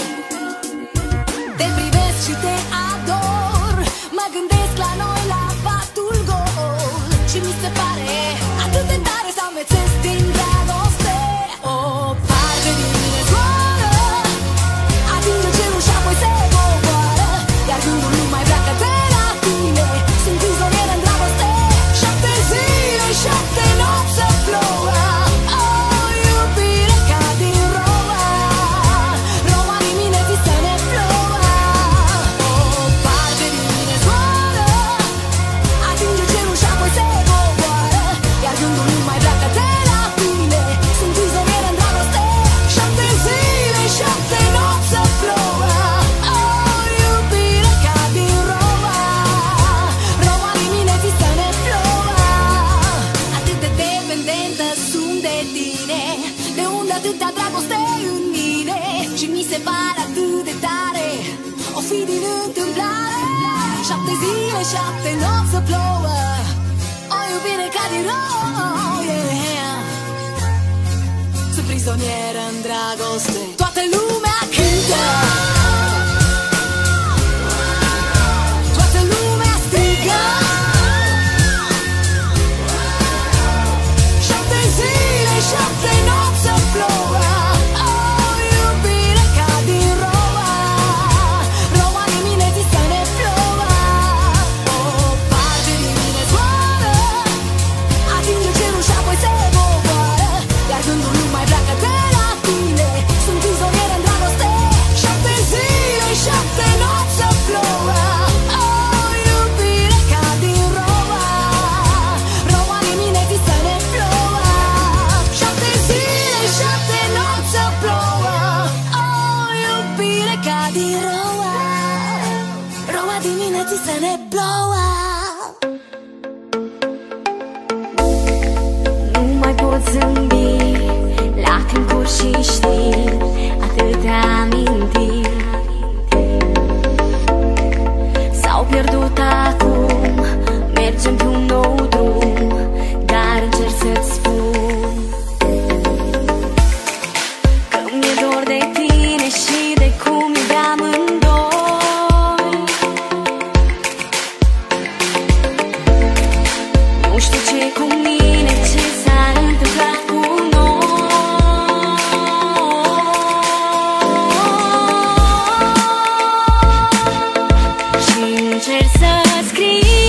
Te privesc și te ador, mă gândesc la noi, la patul gol. Și mi se pare atât de tare să amețesc din dragoste. O parte din mine zboară, atinge cerul și apoi se coboară, iar gândul nu mai pleacă de la tine. Sunt prizonier în dragoste, șapte zile, șapte nopți să plouă. Oh, iubire ca din roa, roa dimineții să ne plouă. O parte din mine zboară, atinge cerul și apoi se coboară, iar gândul nu mai pleacă de la tine. Sunt prizonier în dragoste, șapte zile, șapte nopți să plouă. Oh, iubire ca din roa, roa dimineții să ne plouă. Atât de dependentă sunt de tine, de unde atâta dragoste în mine. Și mi se pare atât de tare, o fi din întâmplare. Șapte zile, șapte nopți să plouă. O iubire ca din roa, yeah. Sunt prizonieră în dragoste, toată lumea cântă, toată lumea strigă. Șapte zile, șapte nopți să plouă. Oh, iubire ca din roa, roa dimineții să ne plouă. O parte din mine zboară, atinge cerul și apoi se coboară, iar gândul nu mai pleacă de la tine. Sunt prizonier în dragoste, șapte zile, șapte nopți să plouă. Oh, iubire ca din roa, roa dimineții să ne plouă. Șapte zile, șapte nopți să plouă. Oh, iubire ca din roa, roa dimineții să ne plouă. Nu mai pot zâmbi, lacrimi curg și știi atâtea amintiri s-au pierdut acum. Mergem pe un nou drum, dar încerc să-ți spun că mi-e dor de tine și de cum iubeam amândoi. Nu știu ce cu mine, ce s-a întâmplat cu noi. Și încerc să scrii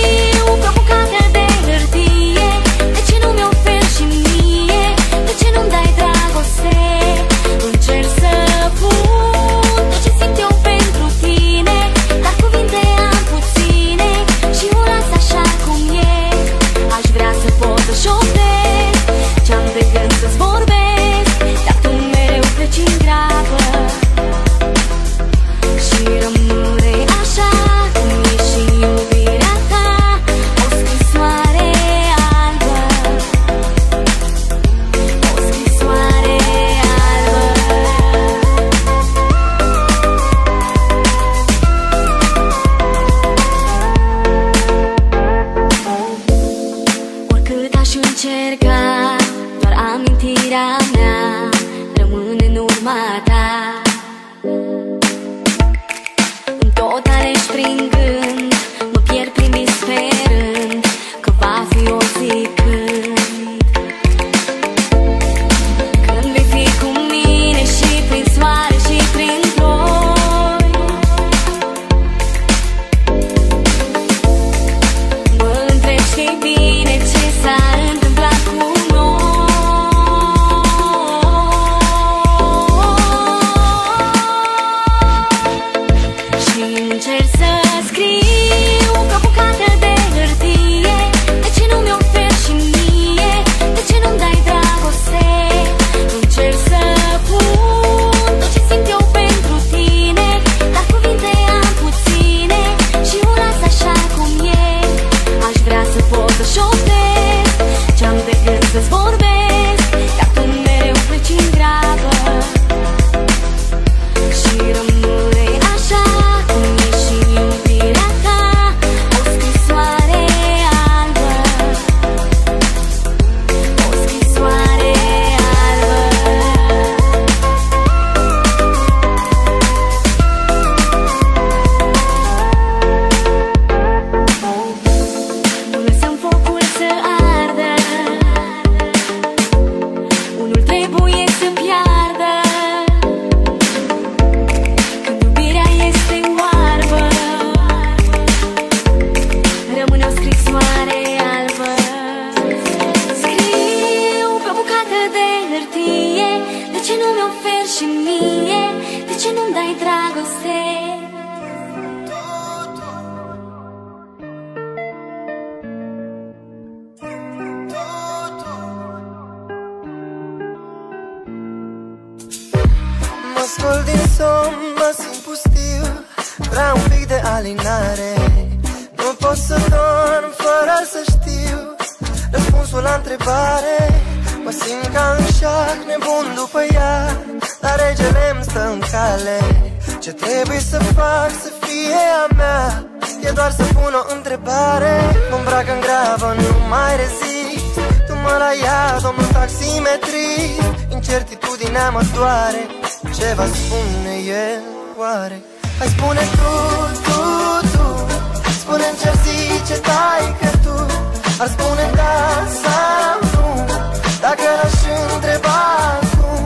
somn, mă simt pustiu, vreau un pic de alinare. Nu pot să dorm fără să știu răspunsul la întrebare. Mă simt ca în șac, nebun după ea, dar regele îmi stă în cale. Ce trebuie să fac să fie a mea? E doar să pun o întrebare. Mă îmbrac în gravă, nu mai rezist. Tu mă la ea, domnul taximetrist. Incertitudinea mă doare. Ce va spune el, oare? Hai spune tu, tu, tu. Spune-mi ce-ar zice taică tu. Ar spune da sau nu, dacă l-aș întreba acum.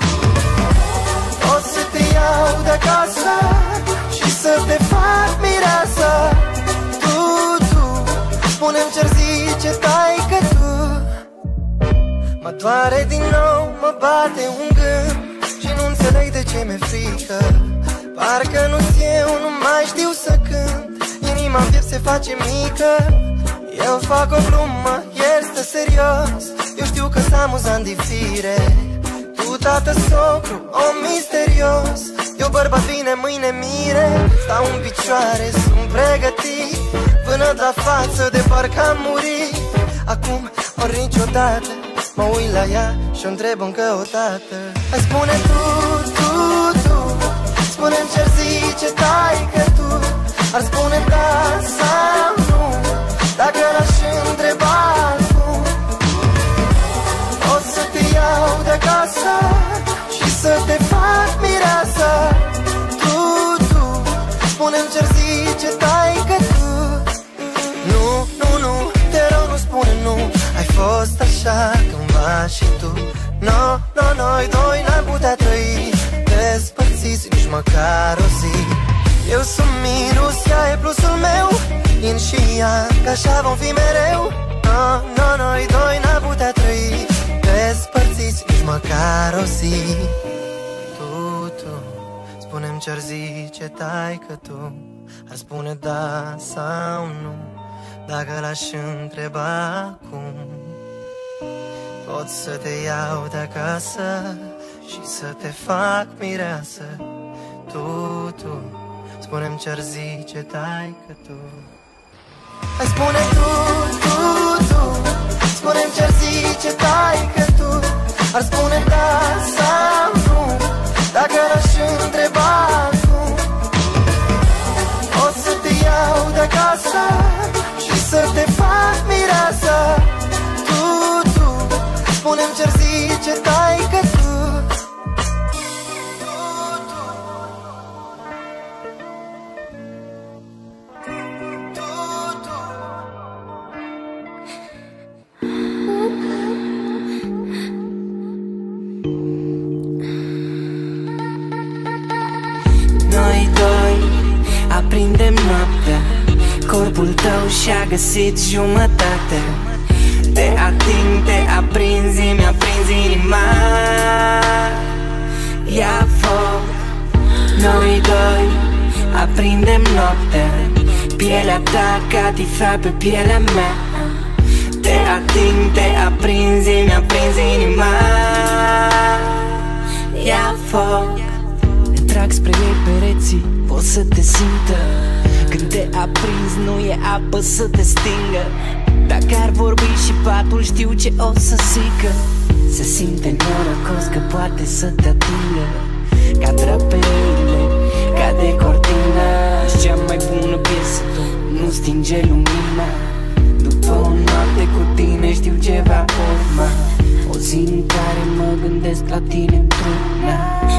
O să te iau de acasă și să te fac mireasă. Tu, tu, spune-mi ce-ar zice taică tu. Mă doare din nou, mă bate un gând și nu înțeleg de ce mi-e frică. Parcă nu-s eu, nu mai știu să cânt. Inima-n piept se face mică. Eu fac o glumă, el stă serios. Eu știu că s-a amuzant de fire. Tu, tată, socru, om misterios. Eu bărbat bine, mâine mire. Stau în picioare, sunt pregătit. Până la față de parcă am murit. Acum, ori niciodată, mă uit la ea și-o întreb încă o dată. Hai spune tu, tu, tu. Spune-mi ce-ar zice taică tu. Ar spune da sau nu, dacă l-aș întreba acum. O să te iau de acasă și să te fac mireasă. Tu, tu, spune-mi ce-ar zice taică tu. Nu, nu, nu, te rog nu spune nu. Ai fost așa cândva și tu. No, no, noi doi n-am putea trăi despărțiți nici măcar o zi. Eu sunt minus, ea e plusul meu, yin și yang, așa vom fi mereu. No, no, noi doi n-am putea trăi despărțiți nici măcar o zi. Tu, tu, spune-mi ce-ar zice taică tu. Ar spune da sau nu, dacă l-aș întreba acum. Pot să te iau de acasă și să te fac mireasă. Tu, tu, spune-mi ce-ar zice taică tu. Hai spune tu, tu, tu. Spune-mi ce-ar zice taică tu. Ar spune da sau nu, dacă l-aș întreba acum. O să te iau de acasă și să te fac mireasă. Tu, tu, spune-mi ce-ar zice taică tu. Aprindem noaptea, corpul tău și-a găsit jumătate. Te ating, te aprinzi, mi-aprinzi inima. Ia foc, noi doi aprindem noaptea. Pielea ta catifea pe pielea mea. Te ating, te aprinzi, mi-aprinzi inima. Ia foc, ne trag spre ei pereții, pot să te simtă. Când te aprinzi nu e apă să te stingă. Dacă ar vorbi și patul știu ce o să zică. Se simte norocos că poate să te atingă. Ca draperiile, ca de cortină. Și cea mai bună piesă tu nu stinge lumina. După o noapte cu tine știu ce va urma. O zi în care mă gândesc la tine într-una.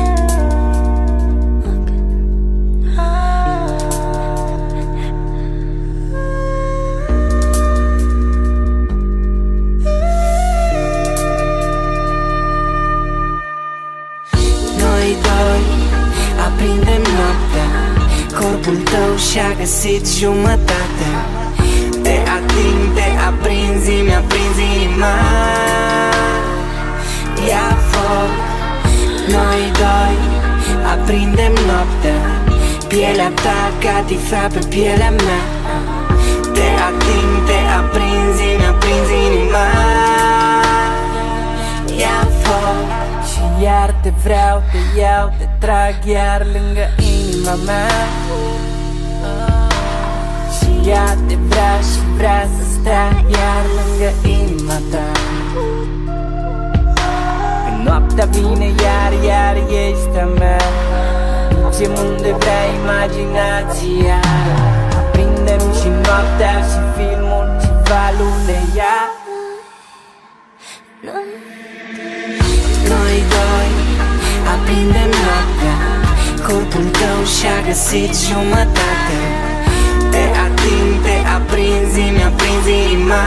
Aprindem noaptea, corpul tău și-a găsit jumătate. Te ating, te aprinzi, mi-aprinzi inima. Ia foc, noi doi aprindem noaptea. Pielea ta catifea pe pielea mea. Te ating, te aprinzi, mi-aprinzi inima. Ia foc, și iar te vreau, te iau, te atrag iar lângă inima mea. Și ea te vrea și vrea să stea iar lângă inima ta. Când noaptea vine iar, iar ești a mea. Ducem unde vrea imaginația. Aprindem și noaptea și filmul și valul ea. Noi doi aprindem noaptea. Corpul tău și-a găsit jumătate. Te ating, te aprinzi, mi-aprinzi inima.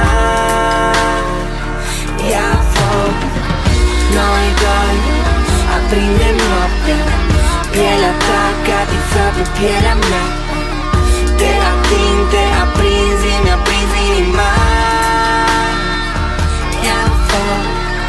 Ia foc. Noi doi aprindem noaptea. Pielea ta cadiva pe pielea mea. Te ating, te aprinzi, mi-aprinzi inima. Ia foc.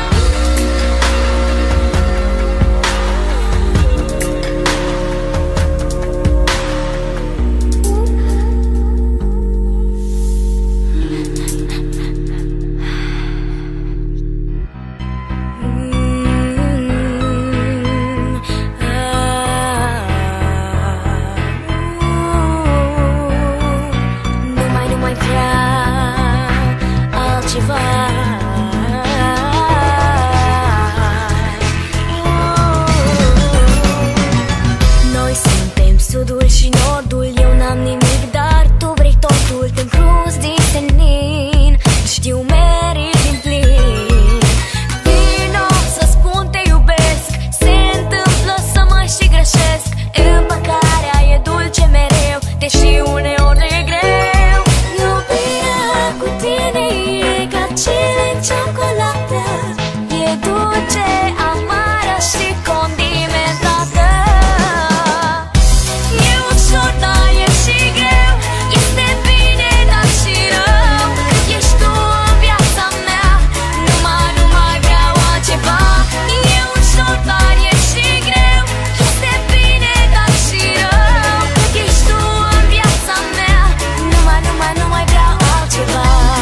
Noi suntem sudul și nordul. Eu n-am nimic, dar tu vrei totul. Te încruzi din senin. Știu, merit din plin. Vino să spun te iubesc. Se întâmplă să mă și greșesc. Împăcarea e dulce mereu, deși uneori e greu. Iubirea cu tine e ca cele în ciocolată. E dulce, amară și condimentată. E ușor, dar e și greu. Este bine, dar și rău. Cât ești tu în viața mea, nu mai, nu mai vreau altceva. E ușor, dar e și greu. Este bine, dar și rău. Cât ești tu în viața mea, nu mai, nu mai, nu mai vreau altceva.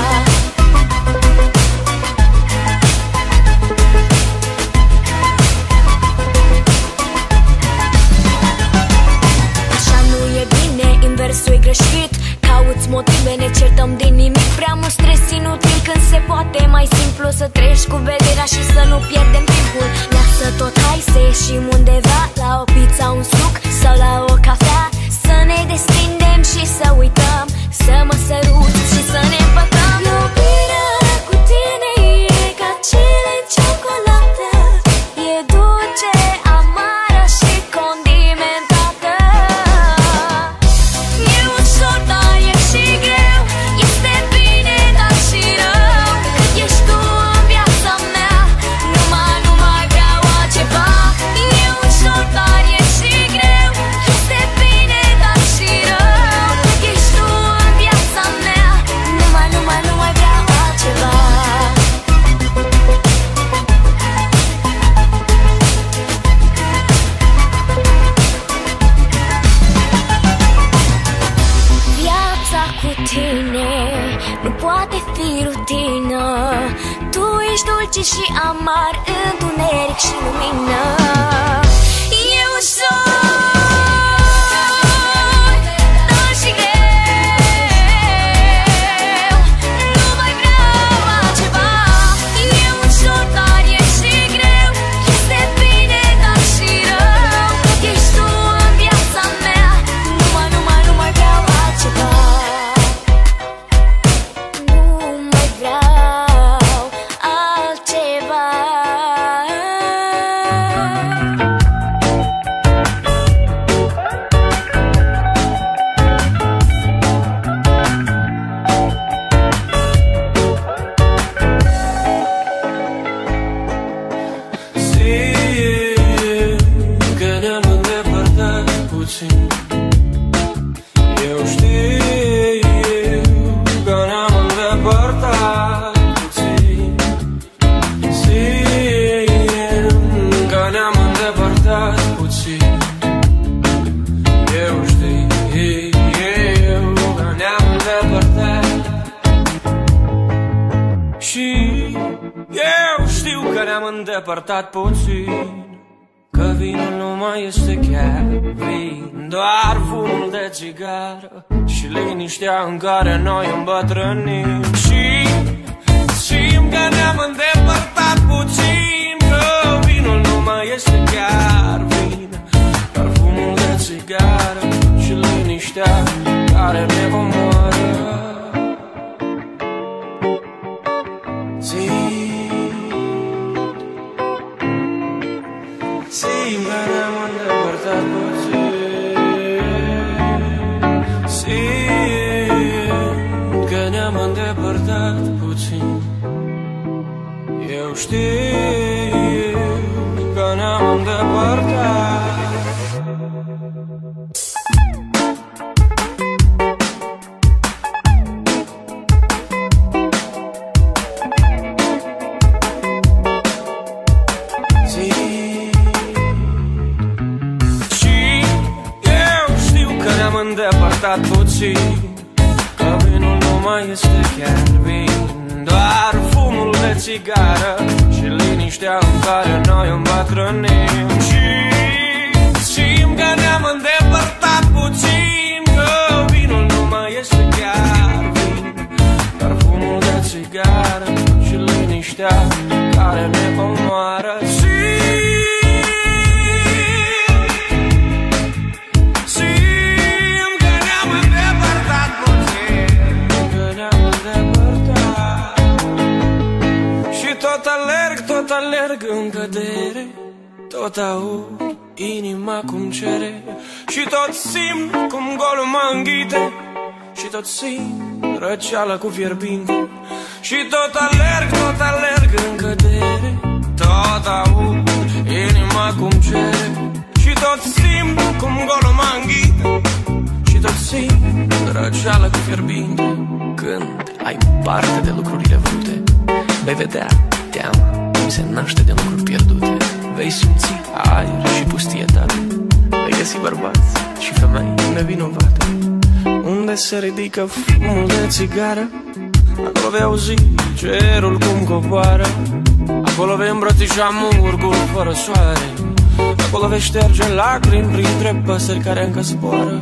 Așa nu e bine, inversul e greșit. Cauți motive, ne certăm din nimic. Prea mult stres inutil când se poate mai simplu să treci cu vederea și să nu pierdem timpul. Lasă tot, hai să ieșim undeva, la o pizza, un suc sau la o cafea. Să ne destindem și să uităm, să mă săruți și să ne împăcăm. Iubirea cu tine e ca cele în ciocolată. E dulce, amară și condimentată. E ușor, dar e și greu. Este bine, dar și rău. Cât ești tu în viața mea, nu mai, nu mai vreau altceva. E ușor, dar e și greu. Este bine, dar și rău. Cât ești tu în viața mea, nu mai, nu mai, nu mai vreau altceva. Viața cu tine nu poate fi rutină. Tu ești dulce și amar, întuneric și lumină. E ușor, dar și greu. Nu mai vreau altceva. E ușor, dar e și greu. Este bine, dar și rău. Cât ești tu în viața mea, nu mai, nu mai, nu mai vreau altceva. Nu mai vreau altceva. Știu că ne-am îndepărtat puțin. Eu știu că ne-am îndepărtat puțin. Știu că ne-am îndepărtat puțin. Eu știu că ne-am îndepărtat. Și eu știu că ne-am îndepărtat puțin. că vinul nu mai este chiar vin, doar fumul de țigară și liniștea în care noi îmbătrânim. Și simt că ne-am îndepărtat puțin, că vinul nu mai este chiar vin, doar fumul de țigară și liniștea care ne omoară. Simt că ne-am îndepărtat puțin, simt că ne-am îndepărtat puțin. Eu știu că ne-am îndepărtat. Îndepărtat puțin, că vinul nu mai este chiar vin, doar fumul de țigară și liniștea în care noi îmbătrânim. Și simt că ne-am îndepărtat puțin, că vinul nu mai este chiar vin, doar fumul de țigară și liniștea care ne omoară. Tot alerg, tot alerg în cădere, tot aud inima cum cere, și tot simt cum golul mă înghite, și tot simt răceala cu fierbinte. Și tot alerg, tot alerg în cădere, tot aud inima cum cere, și tot simt cum golul mă înghite, și tot simt răceala cu fierbinte. Când ai parte de lucrurile vrute, vei vedea teama cum se naște de lucruri pierdute. Vei simți aer și pustietate, vei găsi bărbați și femei nevinovate. Unde se ridică fumul de țigară, acolo vei auzi cerul cum coboară, acolo vei îmbrățișa murgul fără soare, acolo vei șterge lacrimi printre păsări care încă zboară.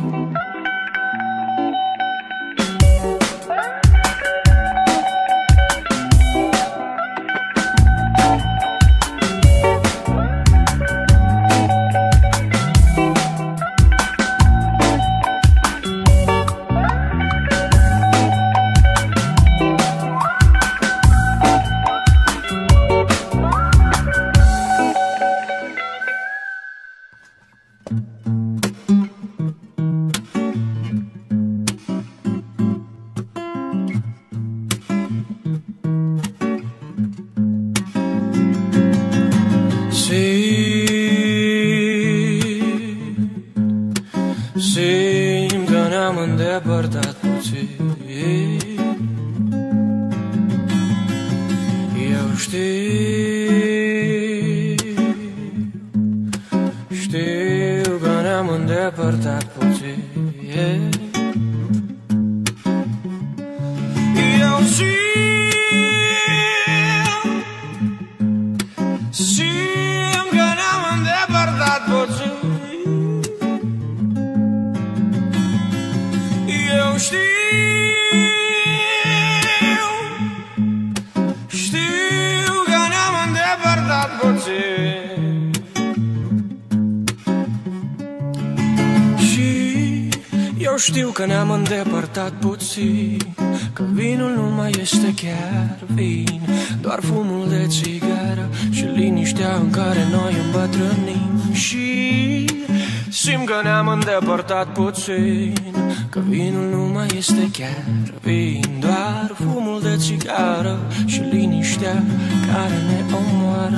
Simt că ne-am îndepărtat puțin. Eu știu, știu că ne-am îndepărtat puțin. Eu simt, simt că ne-am îndepărtat puțin. Eu știu, știu că ne-am îndepărtat puțin. Și eu știu că ne-am îndepărtat puțin, că vinul nu mai este chiar vin, doar fumul de țigară și liniștea în care noi îmbătrânim. Și simt că ne-am îndepărtat puțin, că vinul nu mai este chiar vin, doar fumul de țigară și liniștea care ne omoară.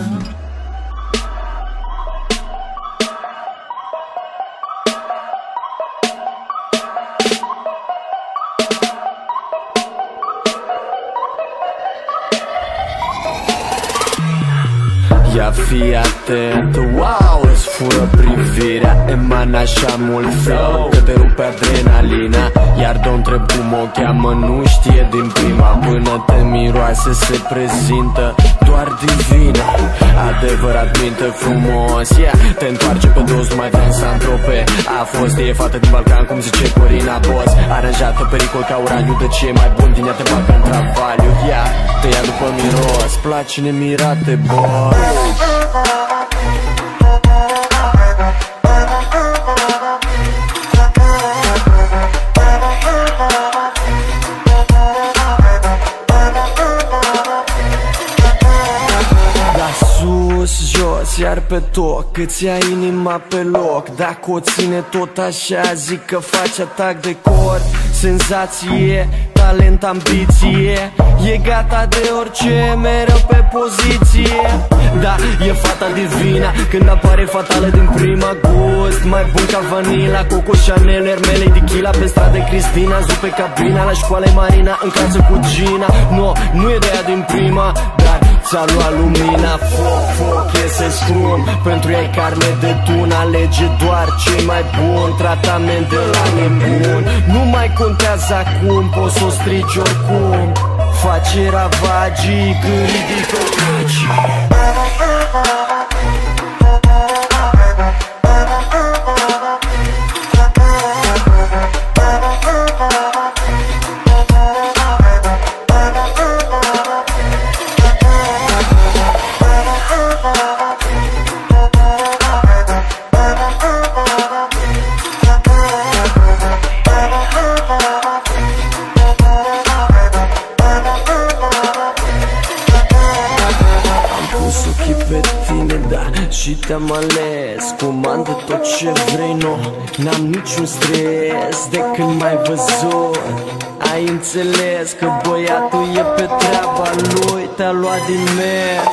Ia fii atent, wow, îți fură privirea, emană așa mult flow că te rupe adrenalina. Iar de-o întreb cum o cheamă, nu știe din prima. Până te miroase se prezintă doar divină. Adevărat minte frumos, yeah. Te întoarce pe dos, nu mai vrem să antrope. A fost, e fată din Balcan, cum zice Corina Boss. Aranjată pericol ca uraniu, de ce e mai bun din ea te bagă în travaliu, yeah. Te ia după miros, place nemirate, boss. Iar pe toc, îți ia inima pe loc. Dacă o ține tot așa, zic că faci atac de cor. Senzație, talent, ambiție, e gata de orice, mereu pe poziție. Da, e fata divină, când apare fatală din prima. Gust mai bun ca vanila, Coco Chanel, Hermele, Tequila. Pe stradă Cristina, zi pe cabina. La școală Marina, în casă cu Gina. No, nu e de aia din prima, dar ți-a luat lumina. Foc, foc, iese scrum, pentru ea e carne de tun. Alege doar cei mai buni, tratament de la nebun. Nu mai contează acum, poți să o strici oricum. Face ravagii când ridică cacii. Și te-am ales, comandă tot ce vrei, nu n-am niciun stres. De când m-ai văzut, ai înțeles că băiatul e pe treaba lui. Te-a luat din mers.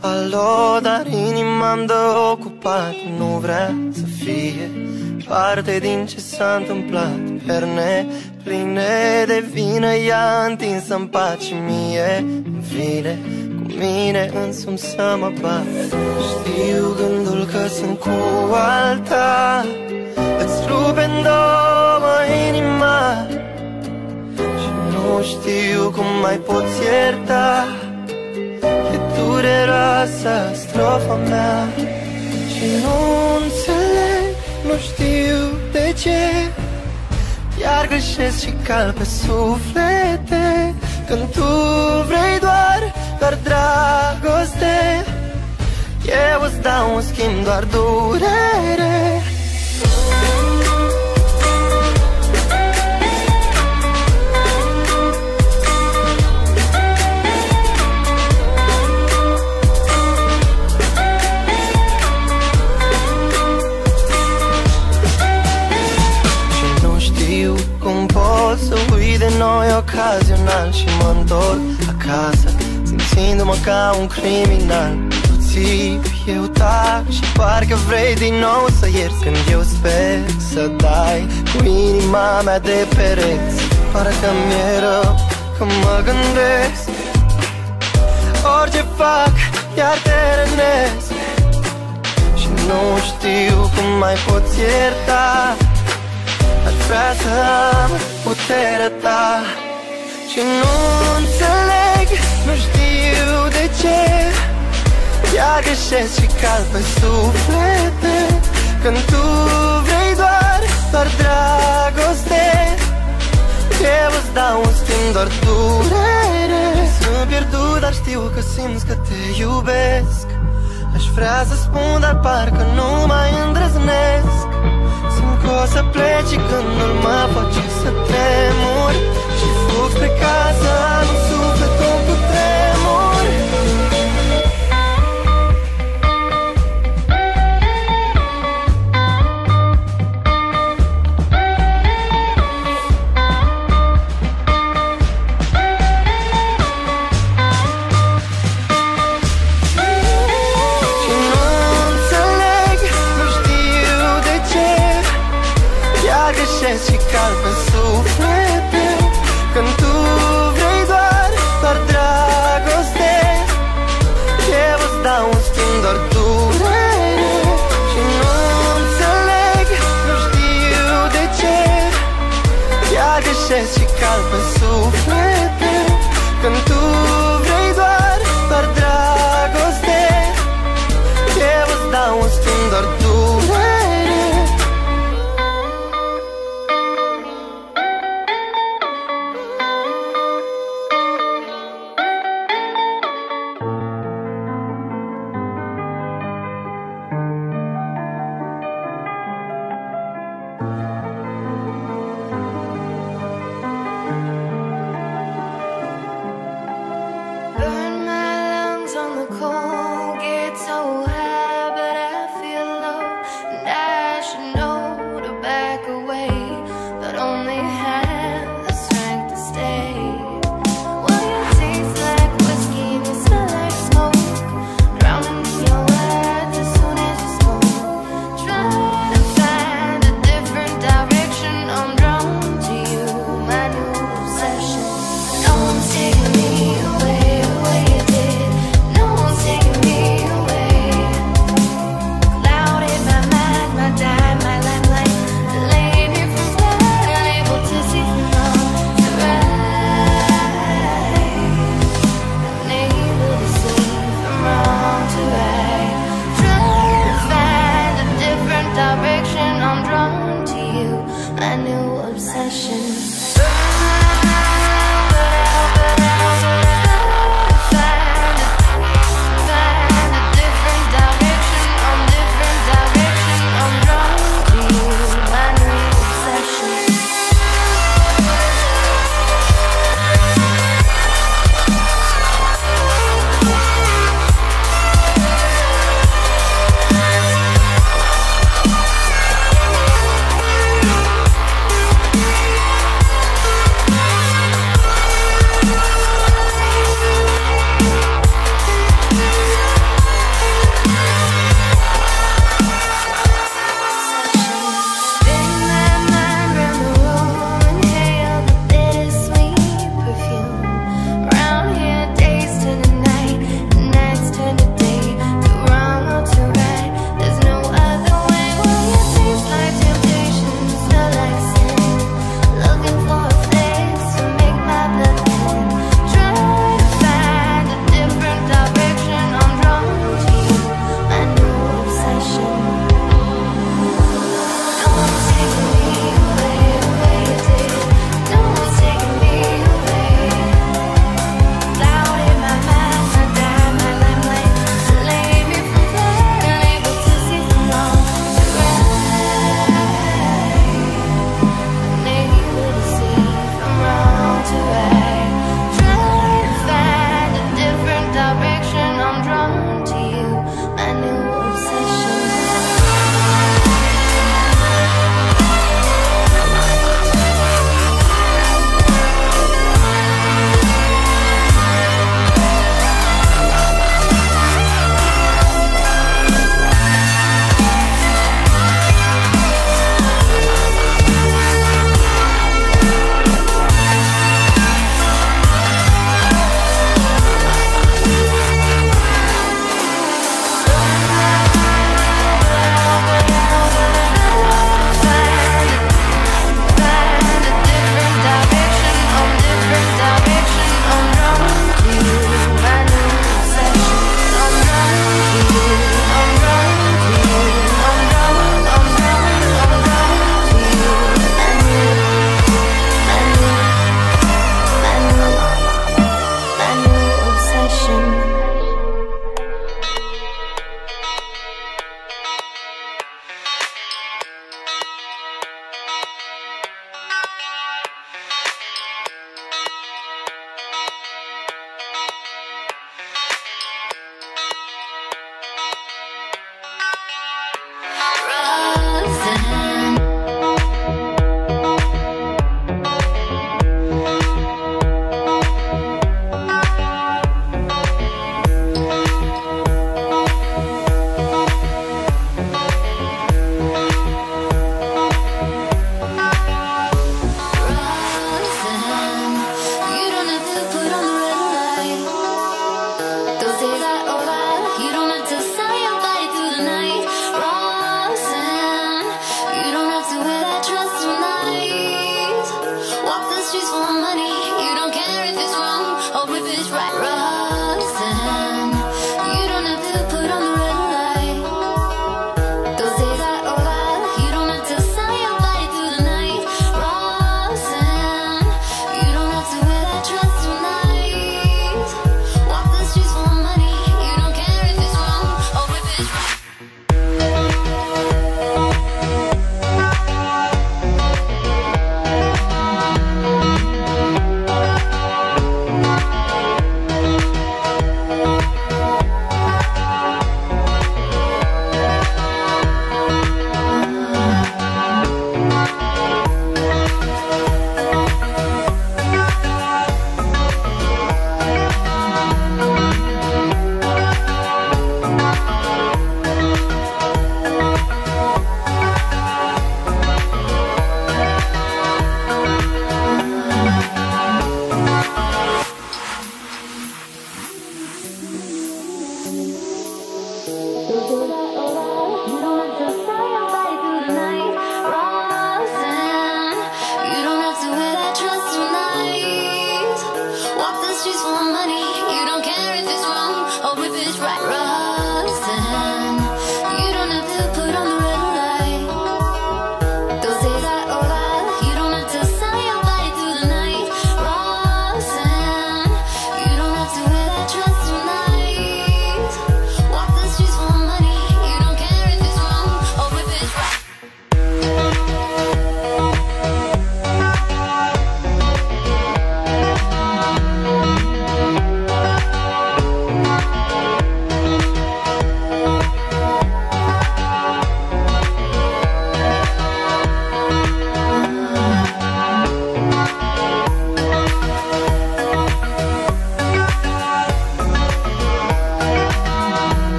alo, dar inima-mi dă ocupat. Nu vrea să fie parte din ce s-a întâmplat. Perne pline de vină, ea întinsă-n pat și mie îmi vine cu mine însumi să mă bat. Știu gândul că sunt cu alta, îți rupe-n două inima și nu știu cum mai poți ierta. E dureroasă strofa mea și nu înțeleg, nu știu de ce. Iar greșesc și cal pe suflete când tu vrei doar, doar dragoste. Eu îți dau în schimb doar durere. Cum pot să uit de noi ocazional și mă întorc acasă simțindu-mă ca un criminal. Tu țipi, eu tac și parcă vrei din nou să ierți când eu sper să dai cu inima mea de pereți. Parcă mi-e rău că mă gândesc, orice fac iar te rănesc și nu știu cum mai poți ierta. Aș vrea să am puterea ta și nu înțeleg, nu știu de ce. Iar greșesc și cal pe suflete când tu vrei doar, doar dragoste. Eu îți dau în schimb doar durere. Sunt pierdut, dar știu că simți că te iubesc. Aș vrea să spun, dar parcă nu mai îndrăznesc. Simt că o să pleci gândul mă face să tremur și fug spre casă, nu sufletul cu tremur. Și cal pe suflete când tu vrei doar, right. Roxanne, you don't have to put on the red light. Those days are over. You don't have to sell your body through the night. Roxanne, you don't have to wear that dress tonight. Walk the streets for money. You don't care if it's wrong or if it's right.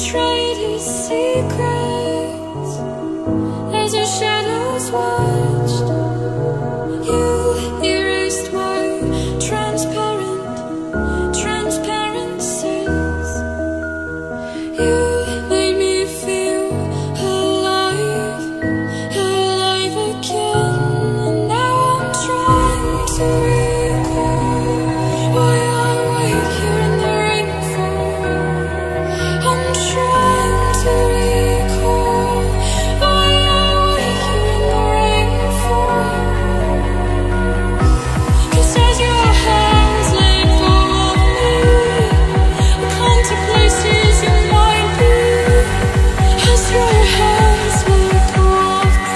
betrayed his secrets as our shadows watched. You erased my transparent transparencies. You made me feel alive, alive again. And now I'm trying to recall why I wait here in the rainfall. I'm trying to recall why I wait here in the rainfall. 'Cause as your hands let go of me, I come to places you might be. As your hands let go of me.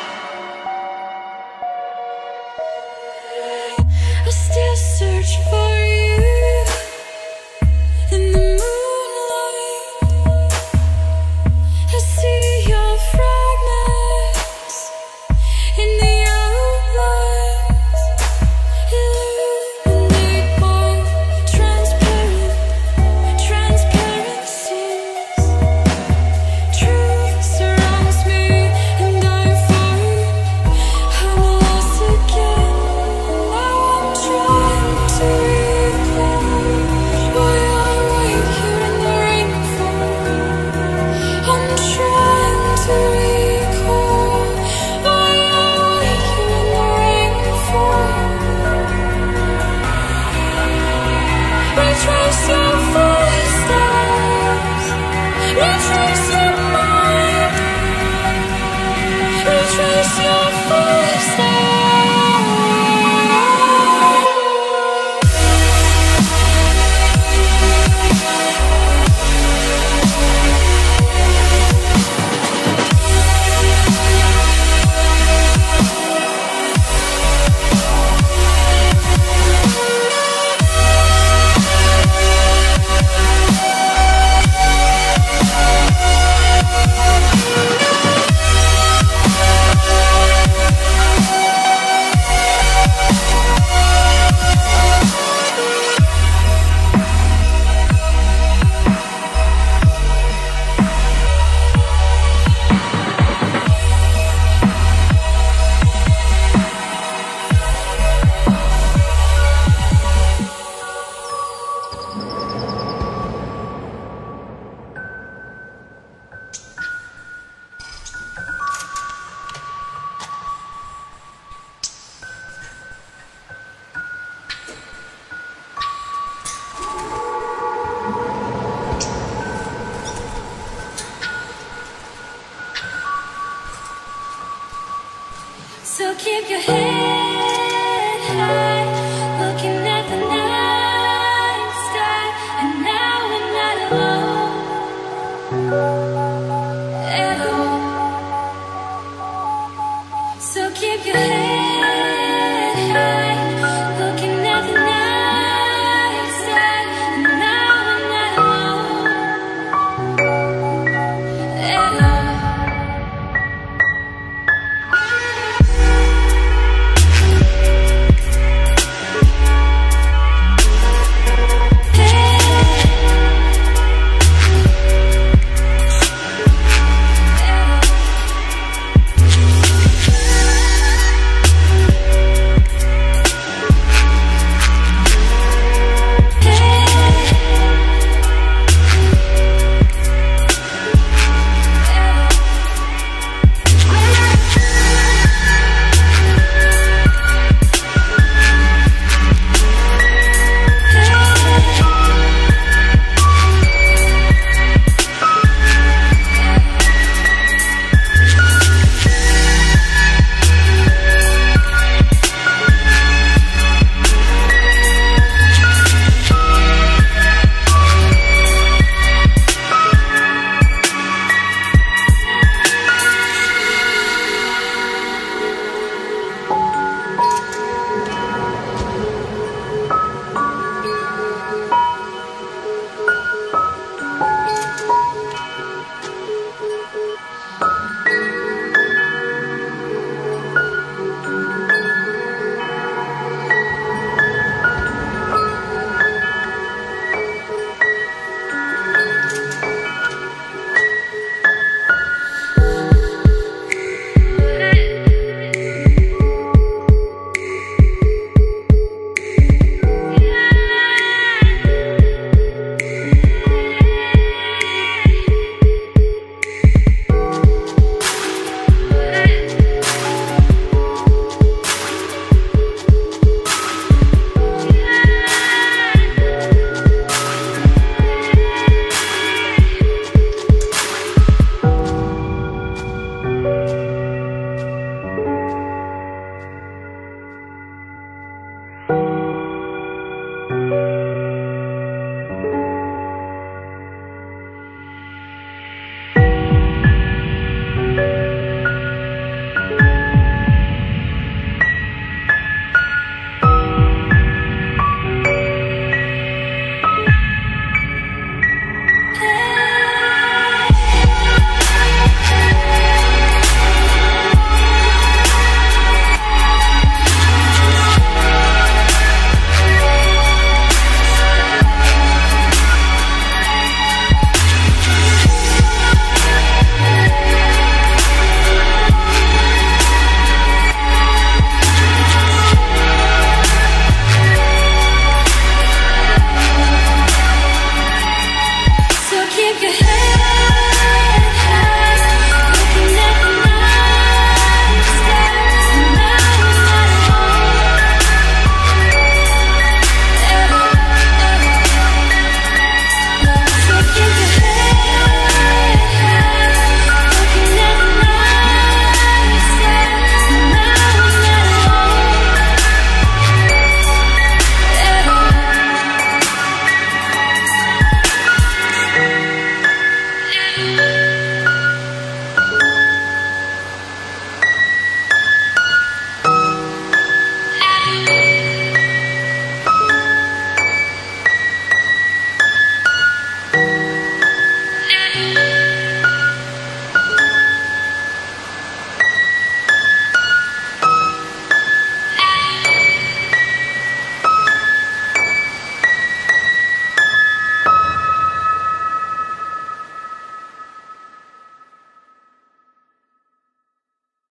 I still search for